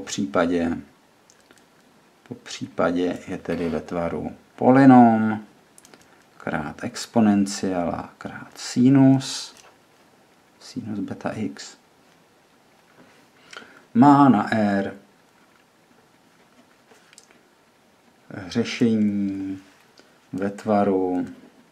případě je tedy ve tvaru polynom krát exponenciála krát sinus beta x, má na R řešení ve tvaru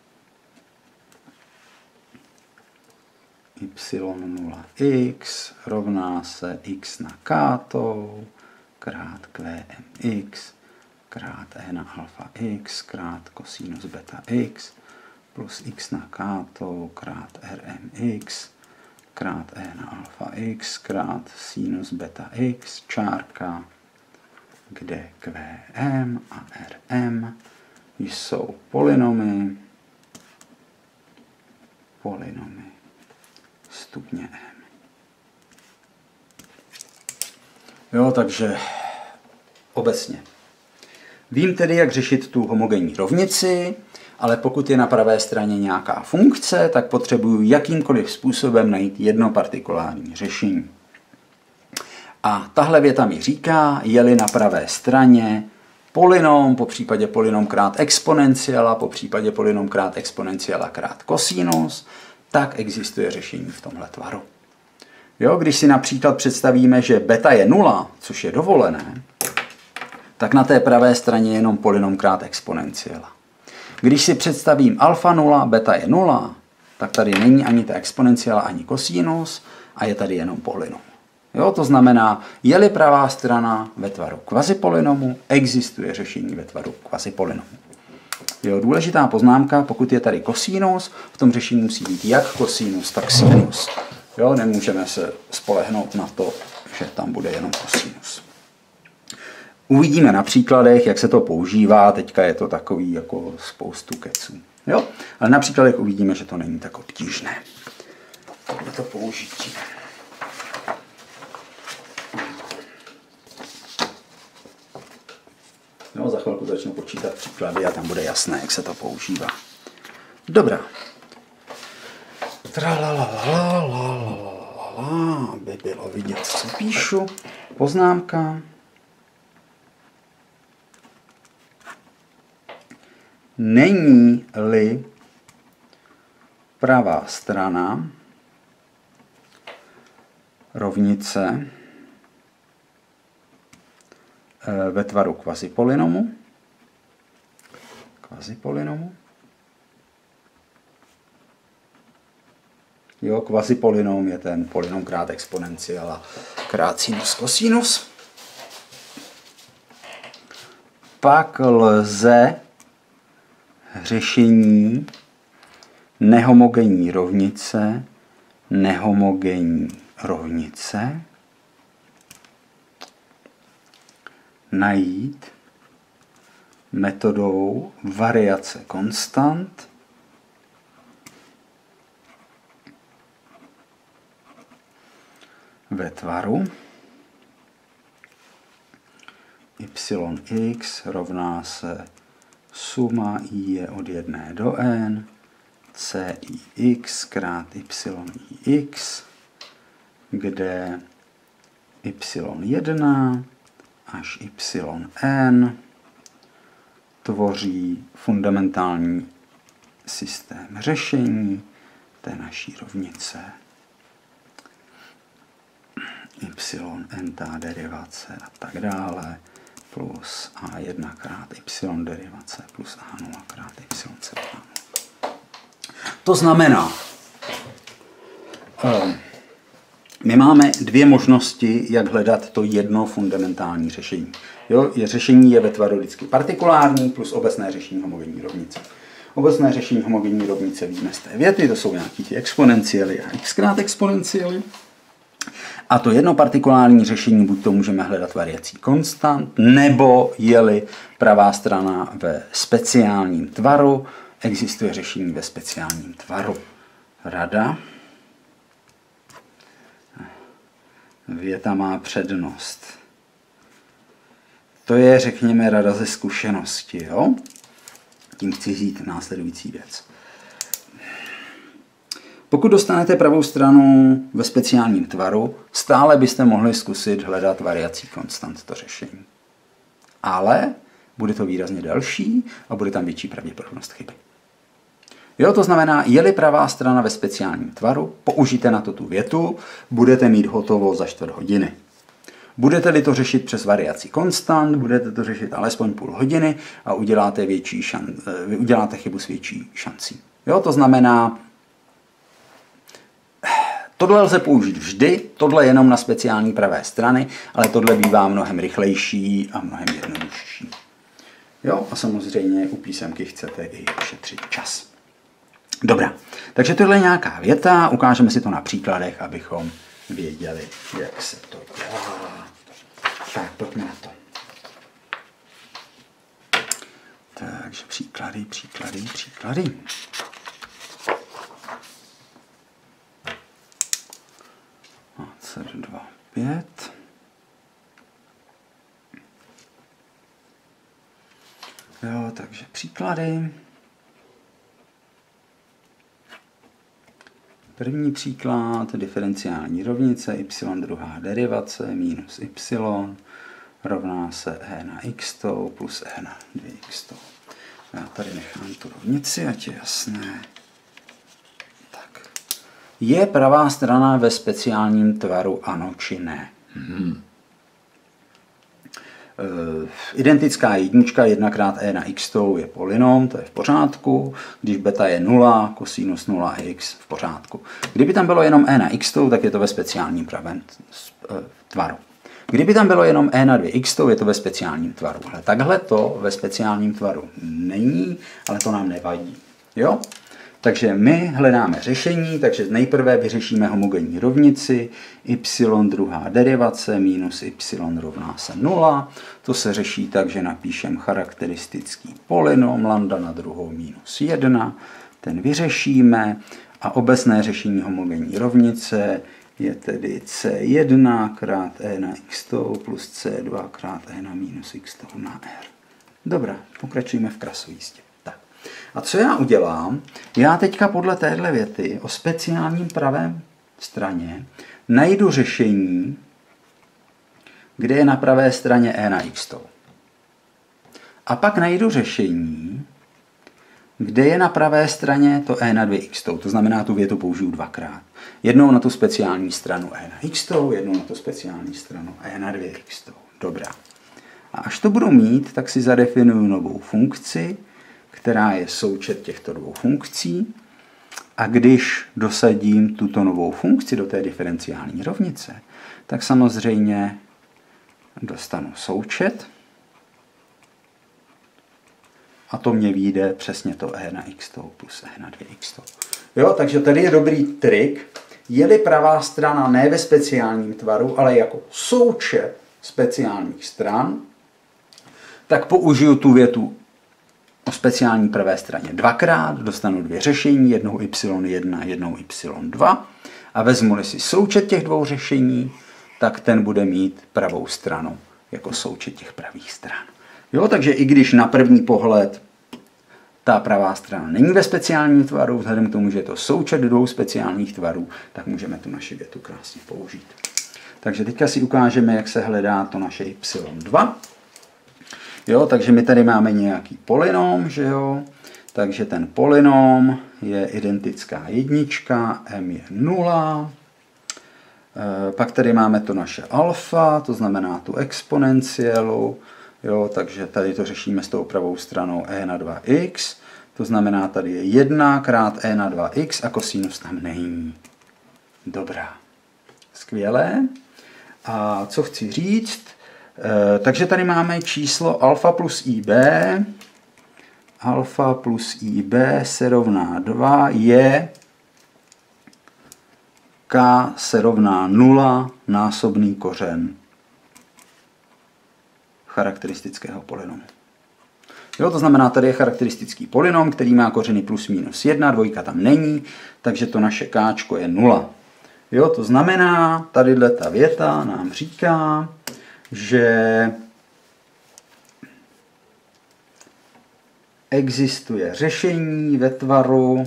y0x rovná se x na kátou krát qmx krát e na alfa x krát kosinus beta x plus x na kátou krát rmx krát e na alfa x krát sinus beta x čárka, kde qm a rm jsou polynomy stupně m. Jo, takže obecně. Vím tedy, jak řešit tu homogenní rovnici, ale pokud je na pravé straně nějaká funkce, tak potřebuji jakýmkoliv způsobem najít jedno partikulární řešení. A tahle věta mi říká, je-li na pravé straně polynom, po případě polynom krát exponenciála, po případě polynom krát exponenciála krát kosinus, tak existuje řešení v tomhle tvaru. Jo, když si například představíme, že beta je 0, což je dovolené, tak na té pravé straně je jenom polynom krát exponenciála. Když si představím alfa 0, beta je 0, tak tady není ani ta exponenciála, ani kosinus a je tady jenom polynom. Jo, to znamená, je-li pravá strana ve tvaru kvazipolynomu, existuje řešení ve tvaru kvazipolynomu. Jo, důležitá poznámka, pokud je tady kosinus, v tom řešení musí být jak kosinus, tak sinus. Jo, nemůžeme se spolehnout na to, že tam bude jenom kosinus. Uvidíme na příkladech, jak se to používá. Teďka je to takový jako spoustu keců. Jo? Ale na příkladech uvidíme, že to není tak obtížné. Tohle to použití. No, za chvilku začnu počítat příklady a tam bude jasné, jak se to používá. Dobrá. Aby bylo vidět, co píšu. Poznámka. Není-li pravá strana rovnice ve tvaru kvazipolynomu, jo, kvazipolynom je ten polynom krát exponenciála krát sinus kosinus. Pak lze řešení nehomogenní rovnice najít metodou variace konstant ve tvaru yx rovná se suma i je od 1 do n, cix krát yix, kde y1 až yn tvoří fundamentální systém řešení té naší rovnice y n derivace a tak dále plus a1 krát y derivace plus a0 krát y celá. To znamená, my máme dvě možnosti, jak hledat to jedno fundamentální řešení. Jo, řešení je ve tvaru vždycky partikulární plus obecné řešení homogenní rovnice. Obecné řešení homogenní rovnice víme z té věty, to jsou nějaký ty exponenciály a xkrát exponenciály. A to jedno partikulární řešení buď to můžeme hledat variací konstant, nebo je-li pravá strana ve speciálním tvaru, existuje řešení ve speciálním tvaru. Rada. Věta má přednost. To je, řekněme, rada ze zkušenosti. Jo? Tím chci říct následující věc. Pokud dostanete pravou stranu ve speciálním tvaru, stále byste mohli zkusit hledat variací konstant to řešení. Ale bude to výrazně delší a bude tam větší pravděpodobnost chyby. Jo, to znamená, je-li pravá strana ve speciálním tvaru, použijte na to tu větu, budete mít hotovo za 4 hodiny. Budete-li to řešit přes variaci konstant, budete to řešit alespoň půl hodiny a uděláte chybu s větší šancí. Jo, to znamená, tohle lze použít vždy, tohle jenom na speciální pravé strany, ale tohle bývá mnohem rychlejší a mnohem jednodušší. Jo, a samozřejmě u písemky chcete i šetřit čas. Dobrá, takže tohle je nějaká věta, ukážeme si to na příkladech, abychom věděli, jak se to dělá. Tak, pojďme na to. Takže příklady. 2, 5. Jo, takže příklady. První příklad, diferenciální rovnice, y druhá derivace minus y rovná se e na x plus e na 2x. Já tady nechám tu rovnici, ať je jasné. Tak. Je pravá strana ve speciálním tvaru ano či ne? Identická jednička 1 e na x je polynom, to je v pořádku. Když beta je 0, kosinus 0x v pořádku. Kdyby tam bylo jenom e na x, tak je to ve speciálním pravém tvaru. Kdyby tam bylo jenom e na 2x, je to ve speciálním tvaru. Takhle to ve speciálním tvaru není, ale to nám nevadí. Jo? Takže my hledáme řešení, takže nejprve vyřešíme homogenní rovnici, y druhá derivace minus y rovná se 0. To se řeší tak, že napíšem charakteristický polynom lambda na druhou minus 1. Ten vyřešíme a obecné řešení homogenní rovnice je tedy c1 krát e na x plus c2 krát e na minus x na r. Dobrá, pokračujeme v krasojízdě. A co já udělám? Já teďka podle téhle věty o speciálním pravém straně najdu řešení, kde je na pravé straně e na x. A pak najdu řešení, kde je na pravé straně to e na 2x. To znamená, tu větu použiju dvakrát. Jednou na tu speciální stranu e na x, jednou na tu speciální stranu e na 2x. Dobrá. A až to budu mít, tak si zadefinuju novou funkci, která je součet těchto dvou funkcí. A když dosadím tuto novou funkci do té diferenciální rovnice, tak samozřejmě dostanu součet. A to mě vyjde přesně to e na x plus e na 2x. Jo, takže tady je dobrý trik. Je-li pravá strana ne ve speciálním tvaru, ale jako součet speciálních stran, tak použiju tu větu o speciální pravé straně dvakrát, dostanu dvě řešení, jednou y1, jednou y2 a vezmu-li si součet těch dvou řešení, tak ten bude mít pravou stranu jako součet těch pravých stran. Jo, takže i když na první pohled ta pravá strana není ve speciálním tvaru, vzhledem k tomu, že je to součet dvou speciálních tvarů, tak můžeme tu naši větu krásně použít. Takže teďka si ukážeme, jak se hledá to naše y2. Jo, takže my tady máme nějaký polynom, že jo? Takže ten polynom je identická jednička, m je 0, Pak tady máme to naše alfa, to znamená tu exponenciálu, jo, takže tady to řešíme s tou pravou stranou e na 2x, to znamená tady je 1 krát e na 2x a kosinus tam není. Dobrá, skvělé. A co chci říct? Takže tady máme číslo alfa plus ib. Alfa plus ib se rovná 2 je k se rovná 0 násobný kořen charakteristického polynomu. Jo, to znamená, tady je charakteristický polynom, který má kořeny plus minus 1, dvojka tam není, takže to naše káčko je 0. Jo, to znamená, tadyhle ta věta nám říká, že existuje řešení ve tvaru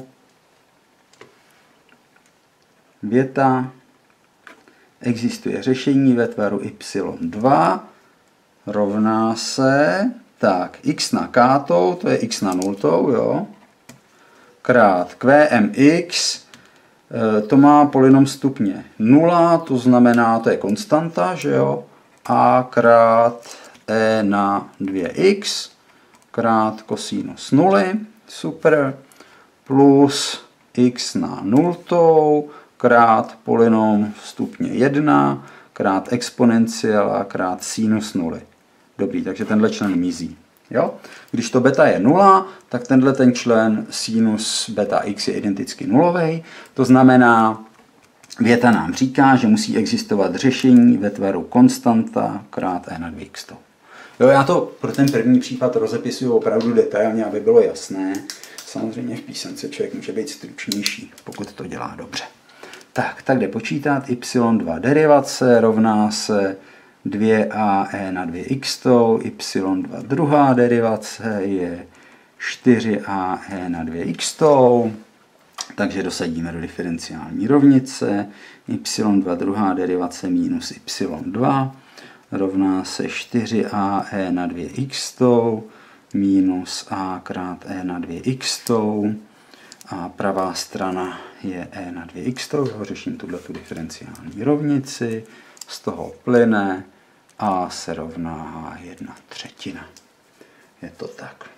existuje řešení ve tvaru y2 rovná se tak x na k, to je x na nultou, jo, krát qmx, to má polynom stupně 0, to znamená, to je konstanta, že jo, a krát e na 2x krát kosinus 0, super, plus x na nultou krát polynom stupně 1 krát exponenciála krát sinus 0. Dobrý, takže tenhle člen mizí. Jo? Když to beta je 0, tak tenhle ten člen sinus beta x je identicky nulový. To znamená, věta nám říká, že musí existovat řešení ve tvaru konstanta krát e na 2x. Jo, já to pro ten první případ rozepisuju opravdu detailně, aby bylo jasné. Samozřejmě v písemce člověk může být stručnější, pokud to dělá dobře. Tak jde počítat y2 derivace rovná se 2ae na 2x, y2 druhá derivace je 4ae na 2x, takže dosadíme do diferenciální rovnice, y2 druhá derivace minus y2 rovná se 4ae na 2x minus a krát e na 2x a pravá strana je e na 2x, řeším tuto diferenciální rovnici, z toho plyne a se rovná 1/3. Je to tak.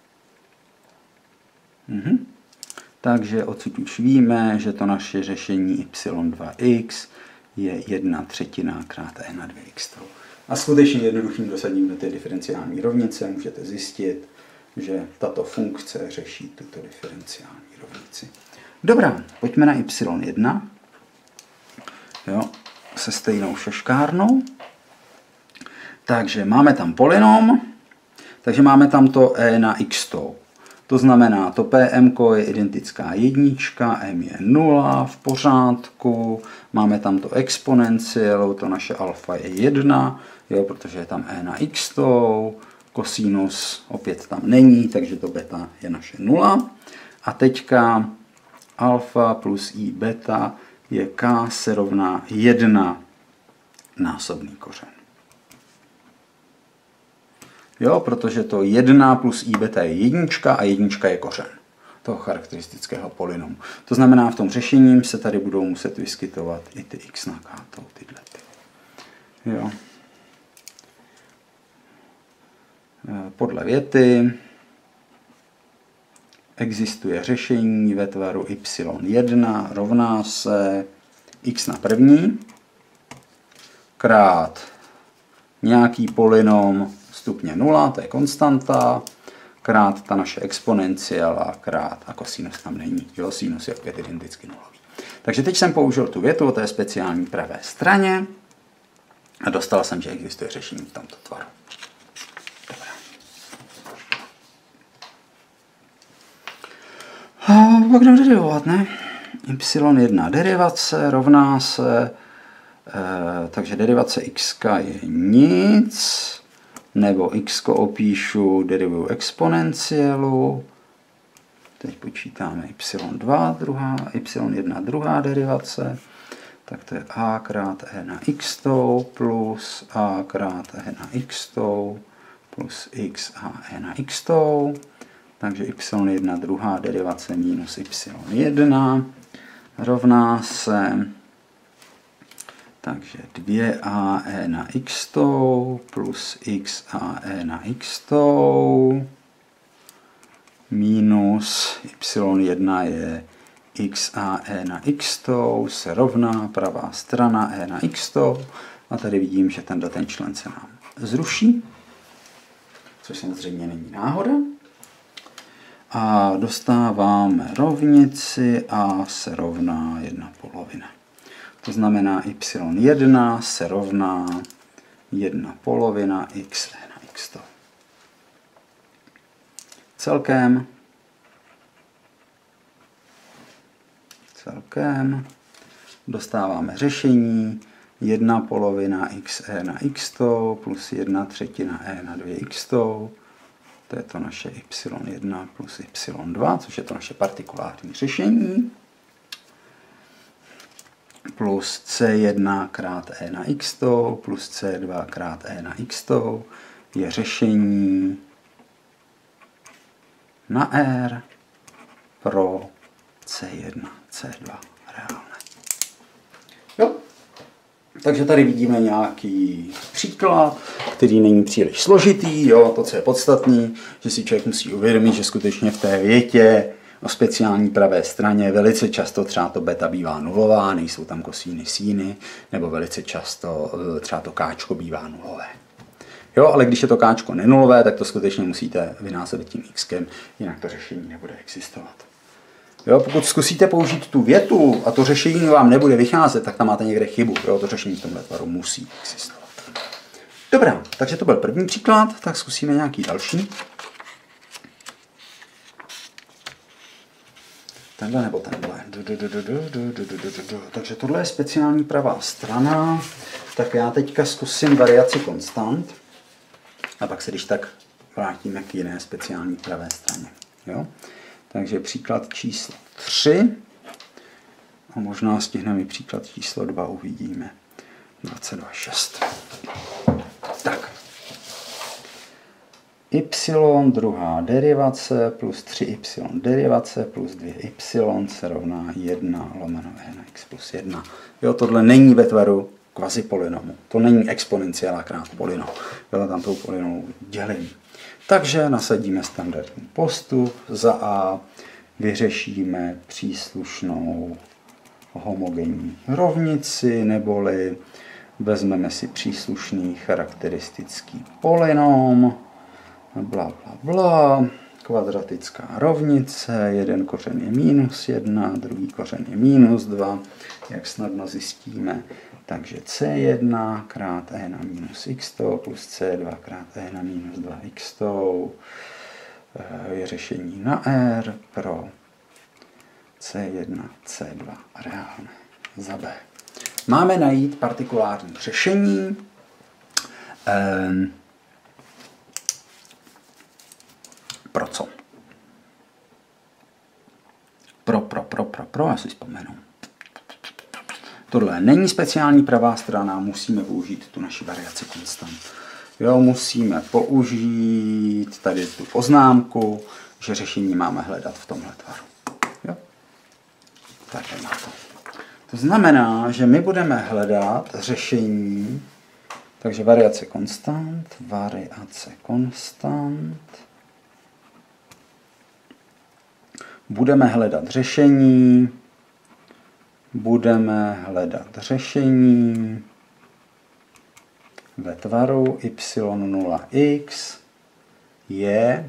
Takže odsud už víme, že to naše řešení y2x je 1/3 krát e na 2x. A skutečně jednoduchým dosadím do té diferenciální rovnice můžete zjistit, že tato funkce řeší tuto diferenciální rovnici. Dobrá, pojďme na y1. Jo, se stejnou šeškárnou. Takže máme tam polynom, takže máme tam to e na x. To znamená, to pm je identická jednička, m je 0, v pořádku. Máme tam to exponenciálu, to naše alfa je 1, jo, protože je tam e na x, kosinus opět tam není, takže to beta je naše 0. A teďka alfa plus i beta je k se rovná 1 násobný kořen. Jo, protože to 1 plus i beta je jednička a jednička je kořen toho charakteristického polynomu. To znamená, v tom řešení se tady budou muset vyskytovat i ty x na k, tyhle ty. Jo. Podle věty existuje řešení ve tvaru y1 rovná se x na první krát nějaký polynom stupně 0, to je konstanta, krát ta naše exponenciála, krát a kosinus tam není. Jo, sinus je opět identicky nulový. Takže teď jsem použil tu větu o té speciální pravé straně a dostal jsem, že existuje řešení v tomto tvaru. Dobrá. A pak jdeme derivovat, ne? y1 derivace rovná se, takže derivace x je nic, nebo x opíšu, derivuju exponenciálu, teď počítáme y1 druhá derivace, tak to je a krát e na x plus a krát e na x plus x a e na x, takže y1 druhá derivace minus y1 rovná se Takže 2AE na x plus XAE na x minus y1 je XAE na x se rovná pravá strana E na x a tady vidím, že ten člen se nám zruší, což samozřejmě není náhoda. A dostáváme rovnici A se rovná 1/2. To znamená y1 se rovná 1/2 xe na x. Celkem dostáváme řešení 1/2 xe na x plus 1/3 e na 2x. To je to naše y1 plus y2, což je to naše partikulární řešení. Plus c1 krát e na x plus c2 krát e na x je řešení na R pro c1, c2 reálné. Jo? Takže tady vidíme nějaký příklad, který není příliš složitý. Jo? To, co je podstatné, že si člověk musí uvědomit, že skutečně v té větě o speciální pravé straně velice často třeba to beta bývá nulová, nejsou tam kosíny, síny, nebo velice často třeba to káčko bývá nulové. Jo, ale když je to káčko nenulové, tak to skutečně musíte vynásobit tím xkem, jinak to řešení nebude existovat. Jo, pokud zkusíte použít tu větu a to řešení vám nebude vycházet, tak tam máte někde chybu. Jo, to řešení v tomhle tvaru musí existovat. Dobrá, takže to byl první příklad, tak zkusíme nějaký další. Tenhle nebo tenhle. Takže tohle je speciální pravá strana. Tak já teďka zkusím variaci konstant. A pak se když tak vrátíme k jiné speciální pravé straně. Jo? Takže příklad číslo 3. A možná stihneme i příklad číslo 2, uvidíme. 22,6. Tak. y druhá derivace plus 3y derivace plus 2y se rovná 1 lomeno e na x plus 1. Jo, tohle není ve tvaru kvazipolynomu. To není exponenciála krát polynom. Jo, tam tou polynomou dělení. Takže nasadíme standardní postup. Za A vyřešíme příslušnou homogenní rovnici, neboli vezmeme si příslušný charakteristický polynom, bla, bla, bla, kvadratická rovnice, jeden kořen je minus 1, druhý kořen je minus 2, jak snadno zjistíme. Takže c1 krát e na minus x plus c2 krát e na minus 2x je řešení na R pro c1, c2 reálné za B. Máme najít partikulární řešení. Pro co? Já si vzpomenu. Tohle není speciální pravá strana, musíme použít tu naši variaci konstant. Jo, musíme použít tady tu poznámku, že řešení máme hledat v tomhle tvaru. Jo? Tak na to. To znamená, že my budeme hledat řešení, takže variace konstant, budeme hledat řešení ve tvaru y0x je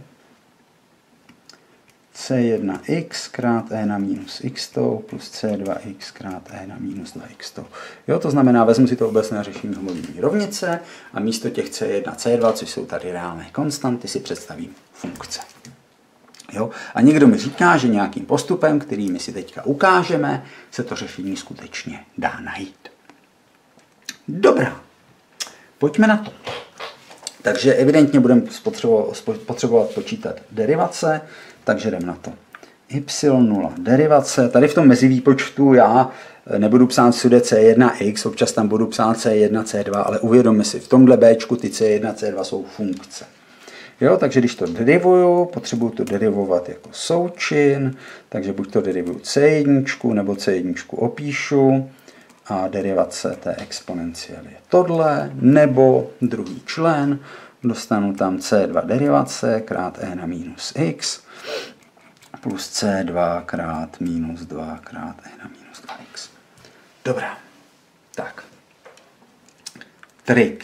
c1x krát e na minus x plus c2x krát e na minus 2x. Jo, to znamená, vezmu si to obecné řešení homogenní rovnice a místo těch c1, c2, což jsou tady reálné konstanty, si představím funkce. Jo? A někdo mi říká, že nějakým postupem, který my si teďka ukážeme, se to řešení skutečně dá najít. Dobrá, pojďme na to. Takže evidentně budeme potřebovat počítat derivace, takže jdem na to. y0 derivace, tady v tom mezivýpočtu já nebudu psát všude c1x, občas tam budu psát c1, c2, ale uvědomme si, v tomhle bčku ty c1, c2 jsou funkce. Jo, takže když to derivuju, potřebuji to derivovat jako součin, takže buď to derivuju c1 nebo c1 opíšu a derivace té exponenciály je tohle, nebo druhý člen, dostanu tam C2 derivace krát e na minus x plus C2 krát minus 2 krát e na minus 2x. Dobrá. Tak. Trik.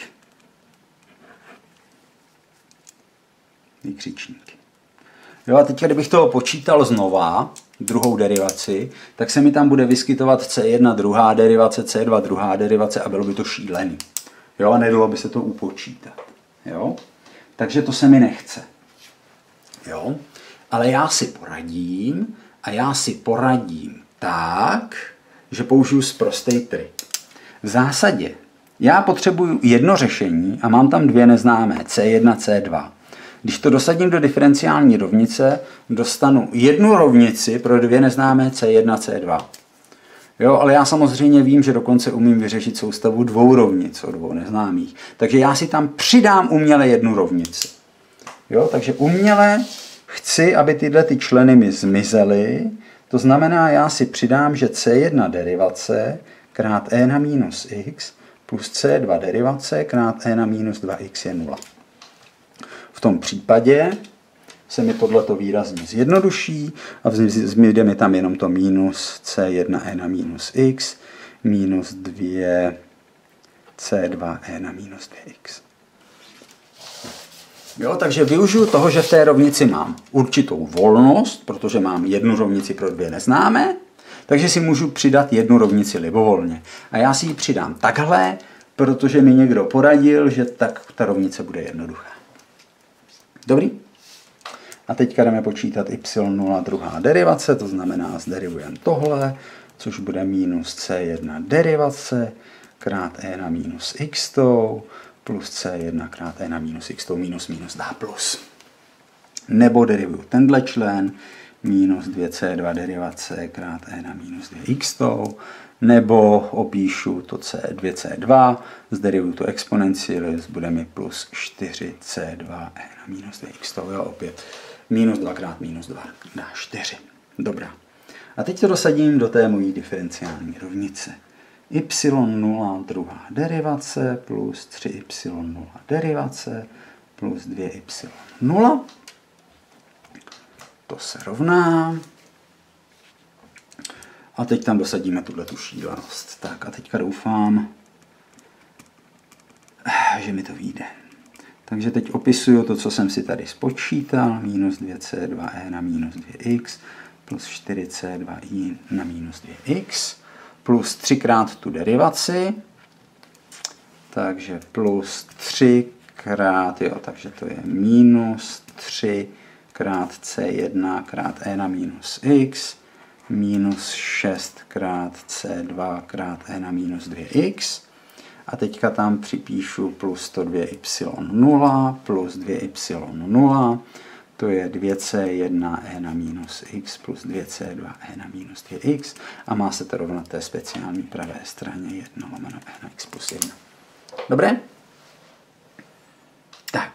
Vykřičníky. Jo, a teď, kdybych toho počítal znova, druhou derivaci, tak se mi tam bude vyskytovat C1 druhá derivace, C2 druhá derivace a bylo by to šílený. Jo, a nedalo by se to upočítat. Jo? Takže to se mi nechce. Jo? Ale já si poradím tak, že použiju sprostý trik. V zásadě já potřebuju jedno řešení a mám tam dvě neznámé, C1, C2. Když to dosadím do diferenciální rovnice, dostanu jednu rovnici pro dvě neznámé C1, C2. Jo, ale já samozřejmě vím, že dokonce umím vyřešit soustavu dvou rovnic o dvou neznámých. Takže já si tam přidám uměle jednu rovnici. Jo, takže uměle chci, aby tyhle ty členy mi zmizely. To znamená, já si přidám, že C1 derivace krát e na minus x plus C2 derivace krát e na minus 2x je 0. V tom případě se mi tohleto výrazně zjednoduší a zjde mi tam jenom to minus C1 e na minus x minus 2 C2 e na minus 2x. Jo, takže využiju toho, že v té rovnici mám určitou volnost, protože mám jednu rovnici pro dvě neznámé, takže si můžu přidat jednu rovnici libovolně. A já si ji přidám takhle, protože mi někdo poradil, že tak ta rovnice bude jednoduchá. Dobrý? A teďka jdeme počítat y0 druhá derivace, to znamená zderivujeme tohle, což bude minus c1 derivace krát e na minus x plus c1 krát e na minus x minus minus dá plus. Nebo derivuju tenhle člen, minus 2c2 derivace krát e na minus 2x, nebo opíšu to c2c2, zderivuju to exponenciály, bude mi plus 4c2 e na minus 2x, jo, opět minus 2 krát minus 2 dá 4. Dobrá. A teď to dosadím do té mojí diferenciální rovnice. y0 druhá derivace plus 3y0 derivace plus 2y0. To se rovná. A teď tam dosadíme tu šílenost. Tak a teďka doufám, že mi to vyjde. Takže teď opisuju to, co jsem si tady spočítal. Minus 2c2e na minus 2x plus 4c2i na minus 2x plus 3 krát tu derivaci. Takže plus 3 krát, jo, takže to je minus 3 krát c1 krát e na minus x minus 6 krát c2 krát e na minus 2x. A teďka tam připíšu plus 102y0 plus 2y0, to je 2c1 e na minus x plus 2c2 e na minus 2x a má se to rovnat té speciální pravé straně 1 lomeno e na x plus 1. Dobré? Tak.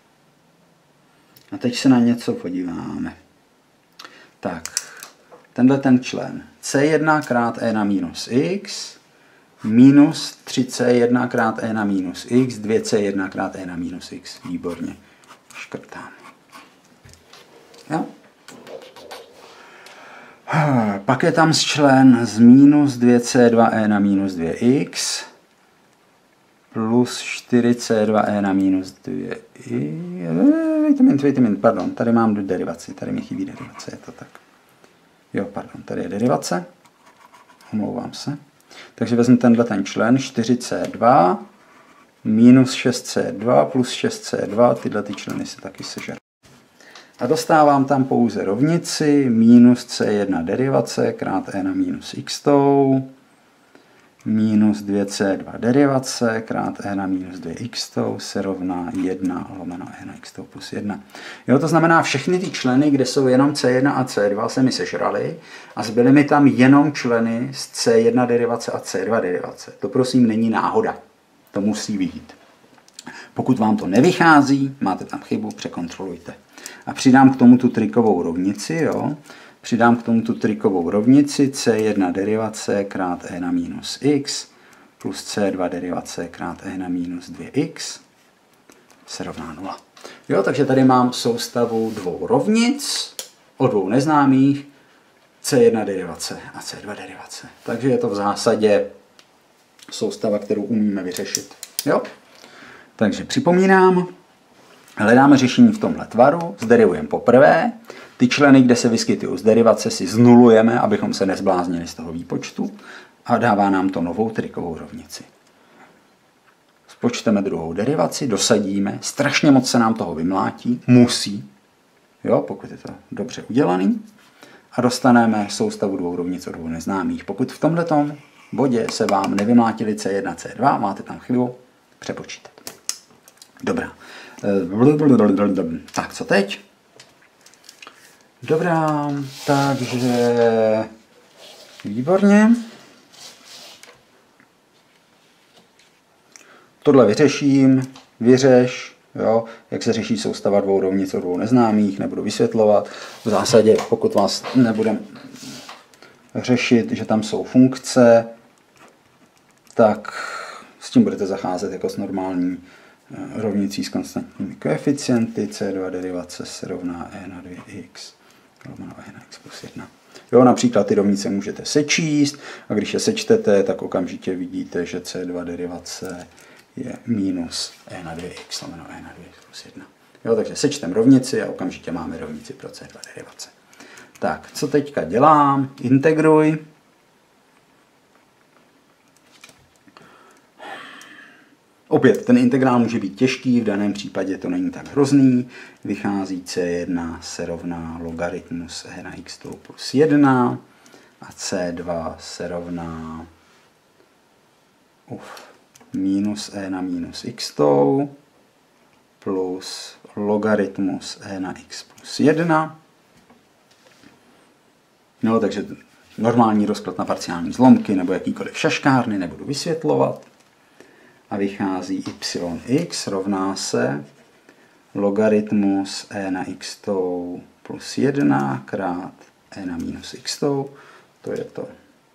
A teď se na něco podíváme. Tak, tenhle ten člen c1 krát e na minus x minus 3c1 krát e na minus x, 2c1 krát e na minus x. Výborně. Škrtám. Jo? Pak je tam člen z minus 2c2e na minus 2x plus 4c2e na minus 2. Pardon, tady mám derivaci, tady mi chybí derivace, je to tak. Jo, pardon, tady je derivace. Omlouvám se. Takže vezmu tenhle ten člen 4c2 minus 6c2 plus 6c2, tyhle ty členy se taky sežerou. A dostávám tam pouze rovnici minus c1 derivace krát e na minus x minus 2c2 derivace krát e na minus 2x se rovná 1 lomeno e na x plus 1. Jo, to znamená, všechny ty členy, kde jsou jenom c1 a c2, se mi sežraly a zbyly mi tam jenom členy z c1 derivace a c2 derivace. To prosím není náhoda. To musí vyjít. Pokud vám to nevychází, máte tam chybu, překontrolujte. A přidám k tomu tu trikovou rovnici, jo. Přidám k tomu tu trikovou rovnici C1 derivace krát e na minus x plus C2 derivace krát e na minus 2x se rovná 0. Jo, takže tady mám soustavu dvou rovnic o dvou neznámých, C1 derivace a C2 derivace. Takže je to v zásadě soustava, kterou umíme vyřešit. Jo? Takže připomínám, hledáme řešení v tomhle tvaru, zderivujeme poprvé, ty členy, kde se vyskytují z derivace, si znulujeme, abychom se nezbláznili z toho výpočtu a dává nám to novou trikovou rovnici. Spočteme druhou derivaci, dosadíme, strašně moc se nám toho vymlátí, musí, jo, pokud je to dobře udělaný, a dostaneme soustavu dvou rovnic od dvou neznámých. Pokud v tomhletom bodě se vám nevymlátili C1, C2, máte tam chybu, přepočítat. Dobrá. Tak, co teď? Dobrá, takže výborně. Tohle vyřeším, vyřeš, jo, jak se řeší soustava dvou rovnic od dvou neznámých, nebudu vysvětlovat. V zásadě, pokud vás nebudeme řešit, že tam jsou funkce, tak s tím budete zacházet jako s normální rovnicí s konstantními koeficienty. C2 derivace se rovná e na 2x lomeno e na x plus 1. Jo, například ty rovnice můžete sečíst a když je sečtete, tak okamžitě vidíte, že C2 derivace je minus e na 2x lomeno e na 2x plus 1. Jo, takže sečtem rovnici a okamžitě máme rovnici pro C2 derivace. Tak, co teďka dělám? Integruj. Opět, ten integrál může být těžký, v daném případě to není tak hrozný. Vychází C1 se rovná logaritmus e na x plus 1 a C2 se rovná minus e na minus x plus logaritmus e na x plus 1. No, takže normální rozklad na parciální zlomky nebo jakýkoliv šaškárny nebudu vysvětlovat. A vychází yx rovná se logaritmus e na x plus 1 krát e na minus x. To je to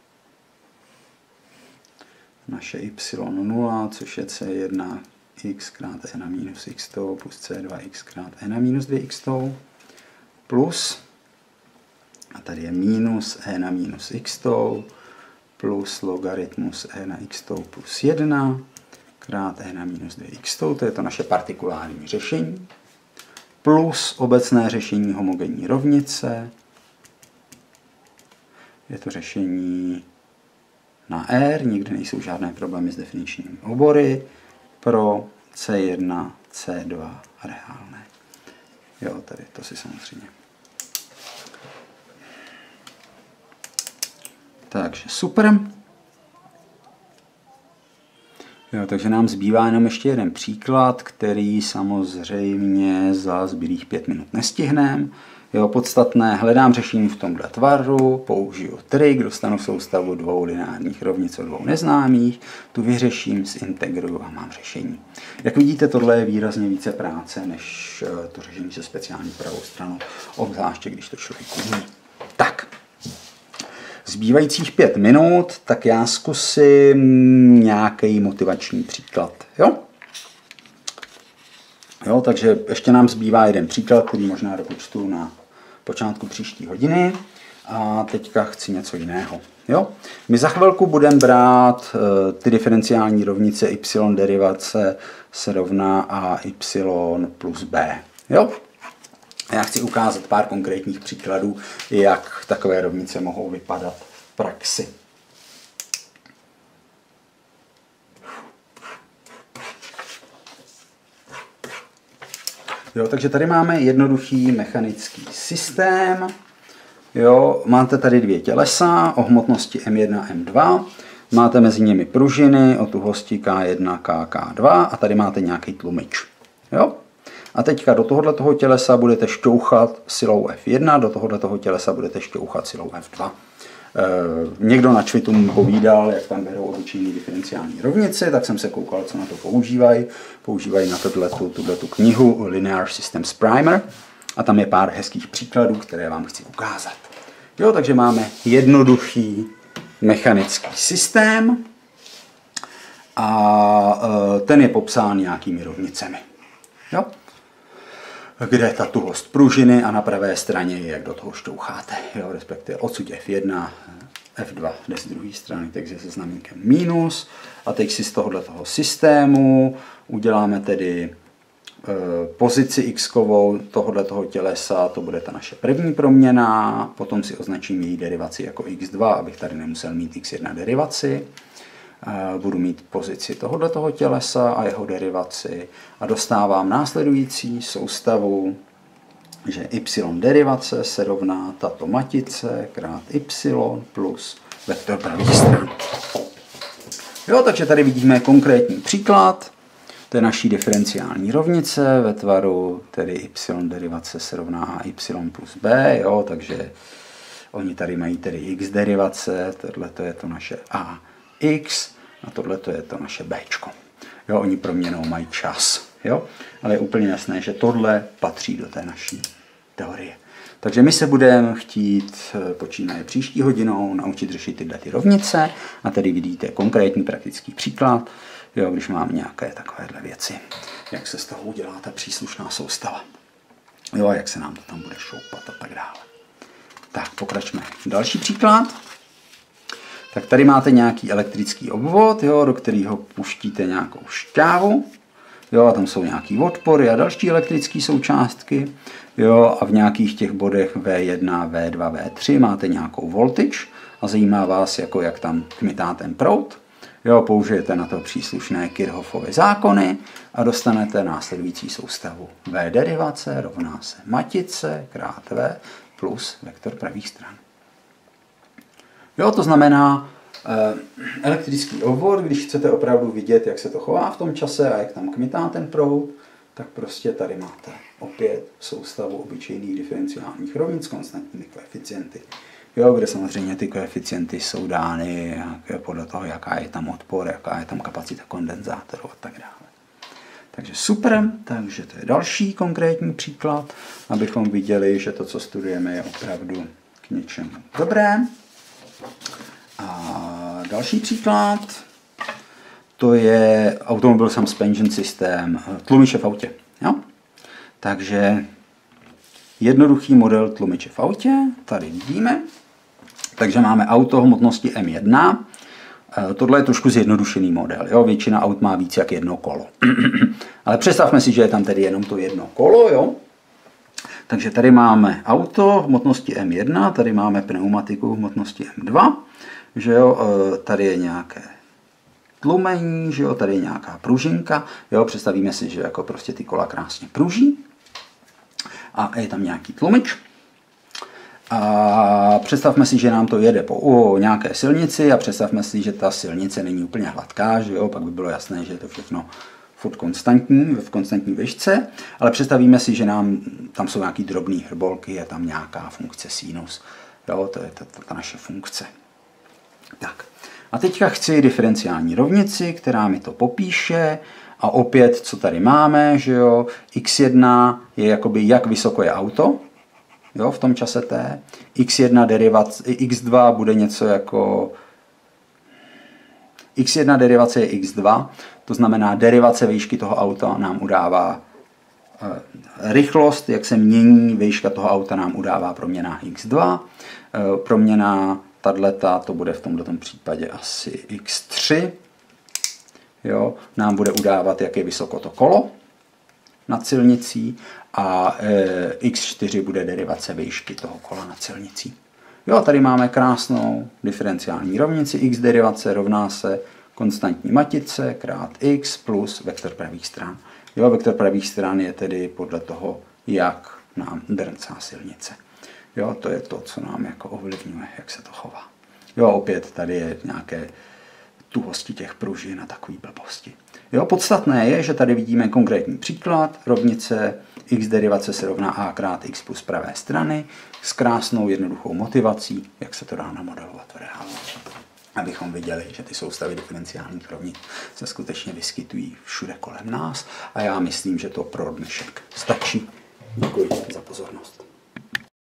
naše y0, což je c1 x krát e na minus x plus c2 x krát e na minus 2x plus, a tady je minus e na minus x plus logaritmus e na x plus 1 krát e na minus 2x, to je to naše partikulární řešení, plus obecné řešení homogenní rovnice, je to řešení na R, nikde nejsou žádné problémy s definičními obory, pro C1, C2 reálné. Jo, tady to si samozřejmě. Takže super. Jo, takže nám zbývá jenom ještě jeden příklad, který samozřejmě za zbylých 5 minut nestihneme. Jo, podstatné, hledám řešení v tomhle tvaru, použiju trik, dostanu soustavu dvou lineárních rovnic od dvou neznámých, tu vyřeším, zintegruju a mám řešení. Jak vidíte, tohle je výrazně více práce, než to řešení se speciální pravou stranou, obzvláště když to člověk umí. Tak. Zbývajících 5 minut, tak já zkusím nějaký motivační příklad. Jo, takže ještě nám zbývá jeden příklad, který možná dopočtu na počátku příští hodiny. A teďka chci něco jiného. Jo? My za chvilku budeme brát ty diferenciální rovnice y derivace se rovná a y plus b. Jo? Já chci ukázat pár konkrétních příkladů, jak takové rovnice mohou vypadat v praxi. Jo, takže tady máme jednoduchý mechanický systém. Jo, máte tady dvě tělesa o hmotnosti M1 a M2. Máte mezi nimi pružiny o tuhosti K1, K2 a tady máte nějaký tlumič. Jo? A teďka do tohoto tělesa budete šťouchat silou F1, do tohoto tělesa budete šťouchat silou F2. Někdo na Čvitu mi povídal, jak tam berou obyčejný diferenciální rovnice, tak jsem se koukal, co na to používají. Používají na tuto knihu Linear Systems Primer a tam je pár hezkých příkladů, které vám chci ukázat. Jo, takže máme jednoduchý mechanický systém a ten je popsán nějakými rovnicemi. Jo? Kde je ta tuhost pružiny a na pravé straně je, jak do toho šťoucháte. Jo? Respektive odsud F1, F2 jde z druhé strany, takže se znamínkem minus. A teď si z tohoto systému uděláme tedy pozici x-kovou tohoto tělesa, to bude ta naše první proměna, potom si označím její derivaci jako x2, abych tady nemusel mít x1 derivaci. Budu mít pozici tohoto tělesa a jeho derivaci a dostávám následující soustavu, že y derivace se rovná tato matice krát y plus vektor pravých stran. Jo, takže tady vidíme konkrétní příklad té naší diferenciální rovnice ve tvaru, tedy y derivace se rovná y plus b, jo, takže oni tady mají tedy x derivace, tohle je to naše ax a tohle je to naše bčko. Jo, oni proměnou mají čas, jo, ale je úplně jasné, že tohle patří do té naší teorie. Takže my se budeme chtít, počínaje příští hodinou, naučit řešit tyhle ty rovnice a tady vidíte konkrétní praktický příklad, jo, když mám nějaké takovéhle věci, jak se z toho udělá ta příslušná soustava. Jo, a jak se nám to tam bude šoupat a tak dále. Tak, pokračme. Další příklad. Tak tady máte nějaký elektrický obvod, jo, do kterého puštíte nějakou šťávu. Jo, a tam jsou nějaký odpory a další elektrické součástky. Jo, a v nějakých těch bodech V1, V2, V3 máte nějakou voltage a zajímá vás, jako jak tam kmitá ten proud. Jo, použijete na to příslušné Kirchhoffovy zákony a dostanete následující soustavu. V derivace rovná se matice krát V plus vektor pravých stran. Jo, to znamená elektrický obvod, když chcete opravdu vidět, jak se to chová v tom čase a jak tam kmitá ten proud, tak prostě tady máte opět soustavu obyčejných diferenciálních rovnic s konstantními koeficienty. Jo, kde samozřejmě ty koeficienty jsou dány podle toho, jaká je tam odpor, jaká je tam kapacita kondenzátoru a tak dále. Takže super, takže to je další konkrétní příklad, abychom viděli, že to, co studujeme, je opravdu k něčemu dobré. A další příklad, to je Automobile Suspension System, tlumiče v autě. Jo? Takže jednoduchý model tlumiče v autě, tady vidíme. Takže máme auto hmotnosti M1. Tohle je trošku zjednodušený model. Jo? Většina aut má víc jak jedno kolo. Ale představme si, že je tam tedy jenom to jedno kolo. Jo? Takže tady máme auto hmotnosti M1, tady máme pneumatiku hmotnosti M2. Že jo? Tady je nějaké tlumení, že jo? Tady je nějaká pružinka. Jo? Představíme si, že jako prostě ty kola krásně pruží. A je tam nějaký tlumič. A představme si, že nám to jede po nějaké silnici a představme si, že ta silnice není úplně hladká, že jo? Pak by bylo jasné, že je to všechno furt konstantní, v konstantní výšce, ale představíme si, že tam jsou nějaké drobné hrbolky, je tam nějaká funkce sinus. Jo? To je ta naše funkce. Tak. A teďka chci diferenciální rovnici, která mi to popíše. A opět, co tady máme, že jo, x1 je jakoby, jak vysoko je auto, jo, v tom čase t, x1 derivace, x2 bude něco jako, x1 derivace je x2, to znamená derivace výšky toho auta nám udává rychlost, jak se mění výška toho auta nám udává proměna x2, proměna tato, to bude v tomto případě asi x3, jo, nám bude udávat, jak je vysoko to kolo nad silnicí a x4 bude derivace výšky toho kola nad silnicí. Jo, tady máme krásnou diferenciální rovnici, x derivace rovná se konstantní matice krát x plus vektor pravých stran. Jo, vektor pravých stran je tedy podle toho, jak nám drncá silnice. Jo, to je to, co nám jako ovlivňuje, jak se to chová. Jo, opět tady je nějaké tuhosti těch pružin a takové blbosti. Jo, podstatné je, že tady vidíme konkrétní příklad, rovnice x derivace se rovná a krát x plus pravé strany s krásnou jednoduchou motivací, jak se to dá namodelovat v reálu. Abychom viděli, že ty soustavy diferenciálních rovnic se skutečně vyskytují všude kolem nás a já myslím, že to pro dnešek stačí. Děkuji za pozornost.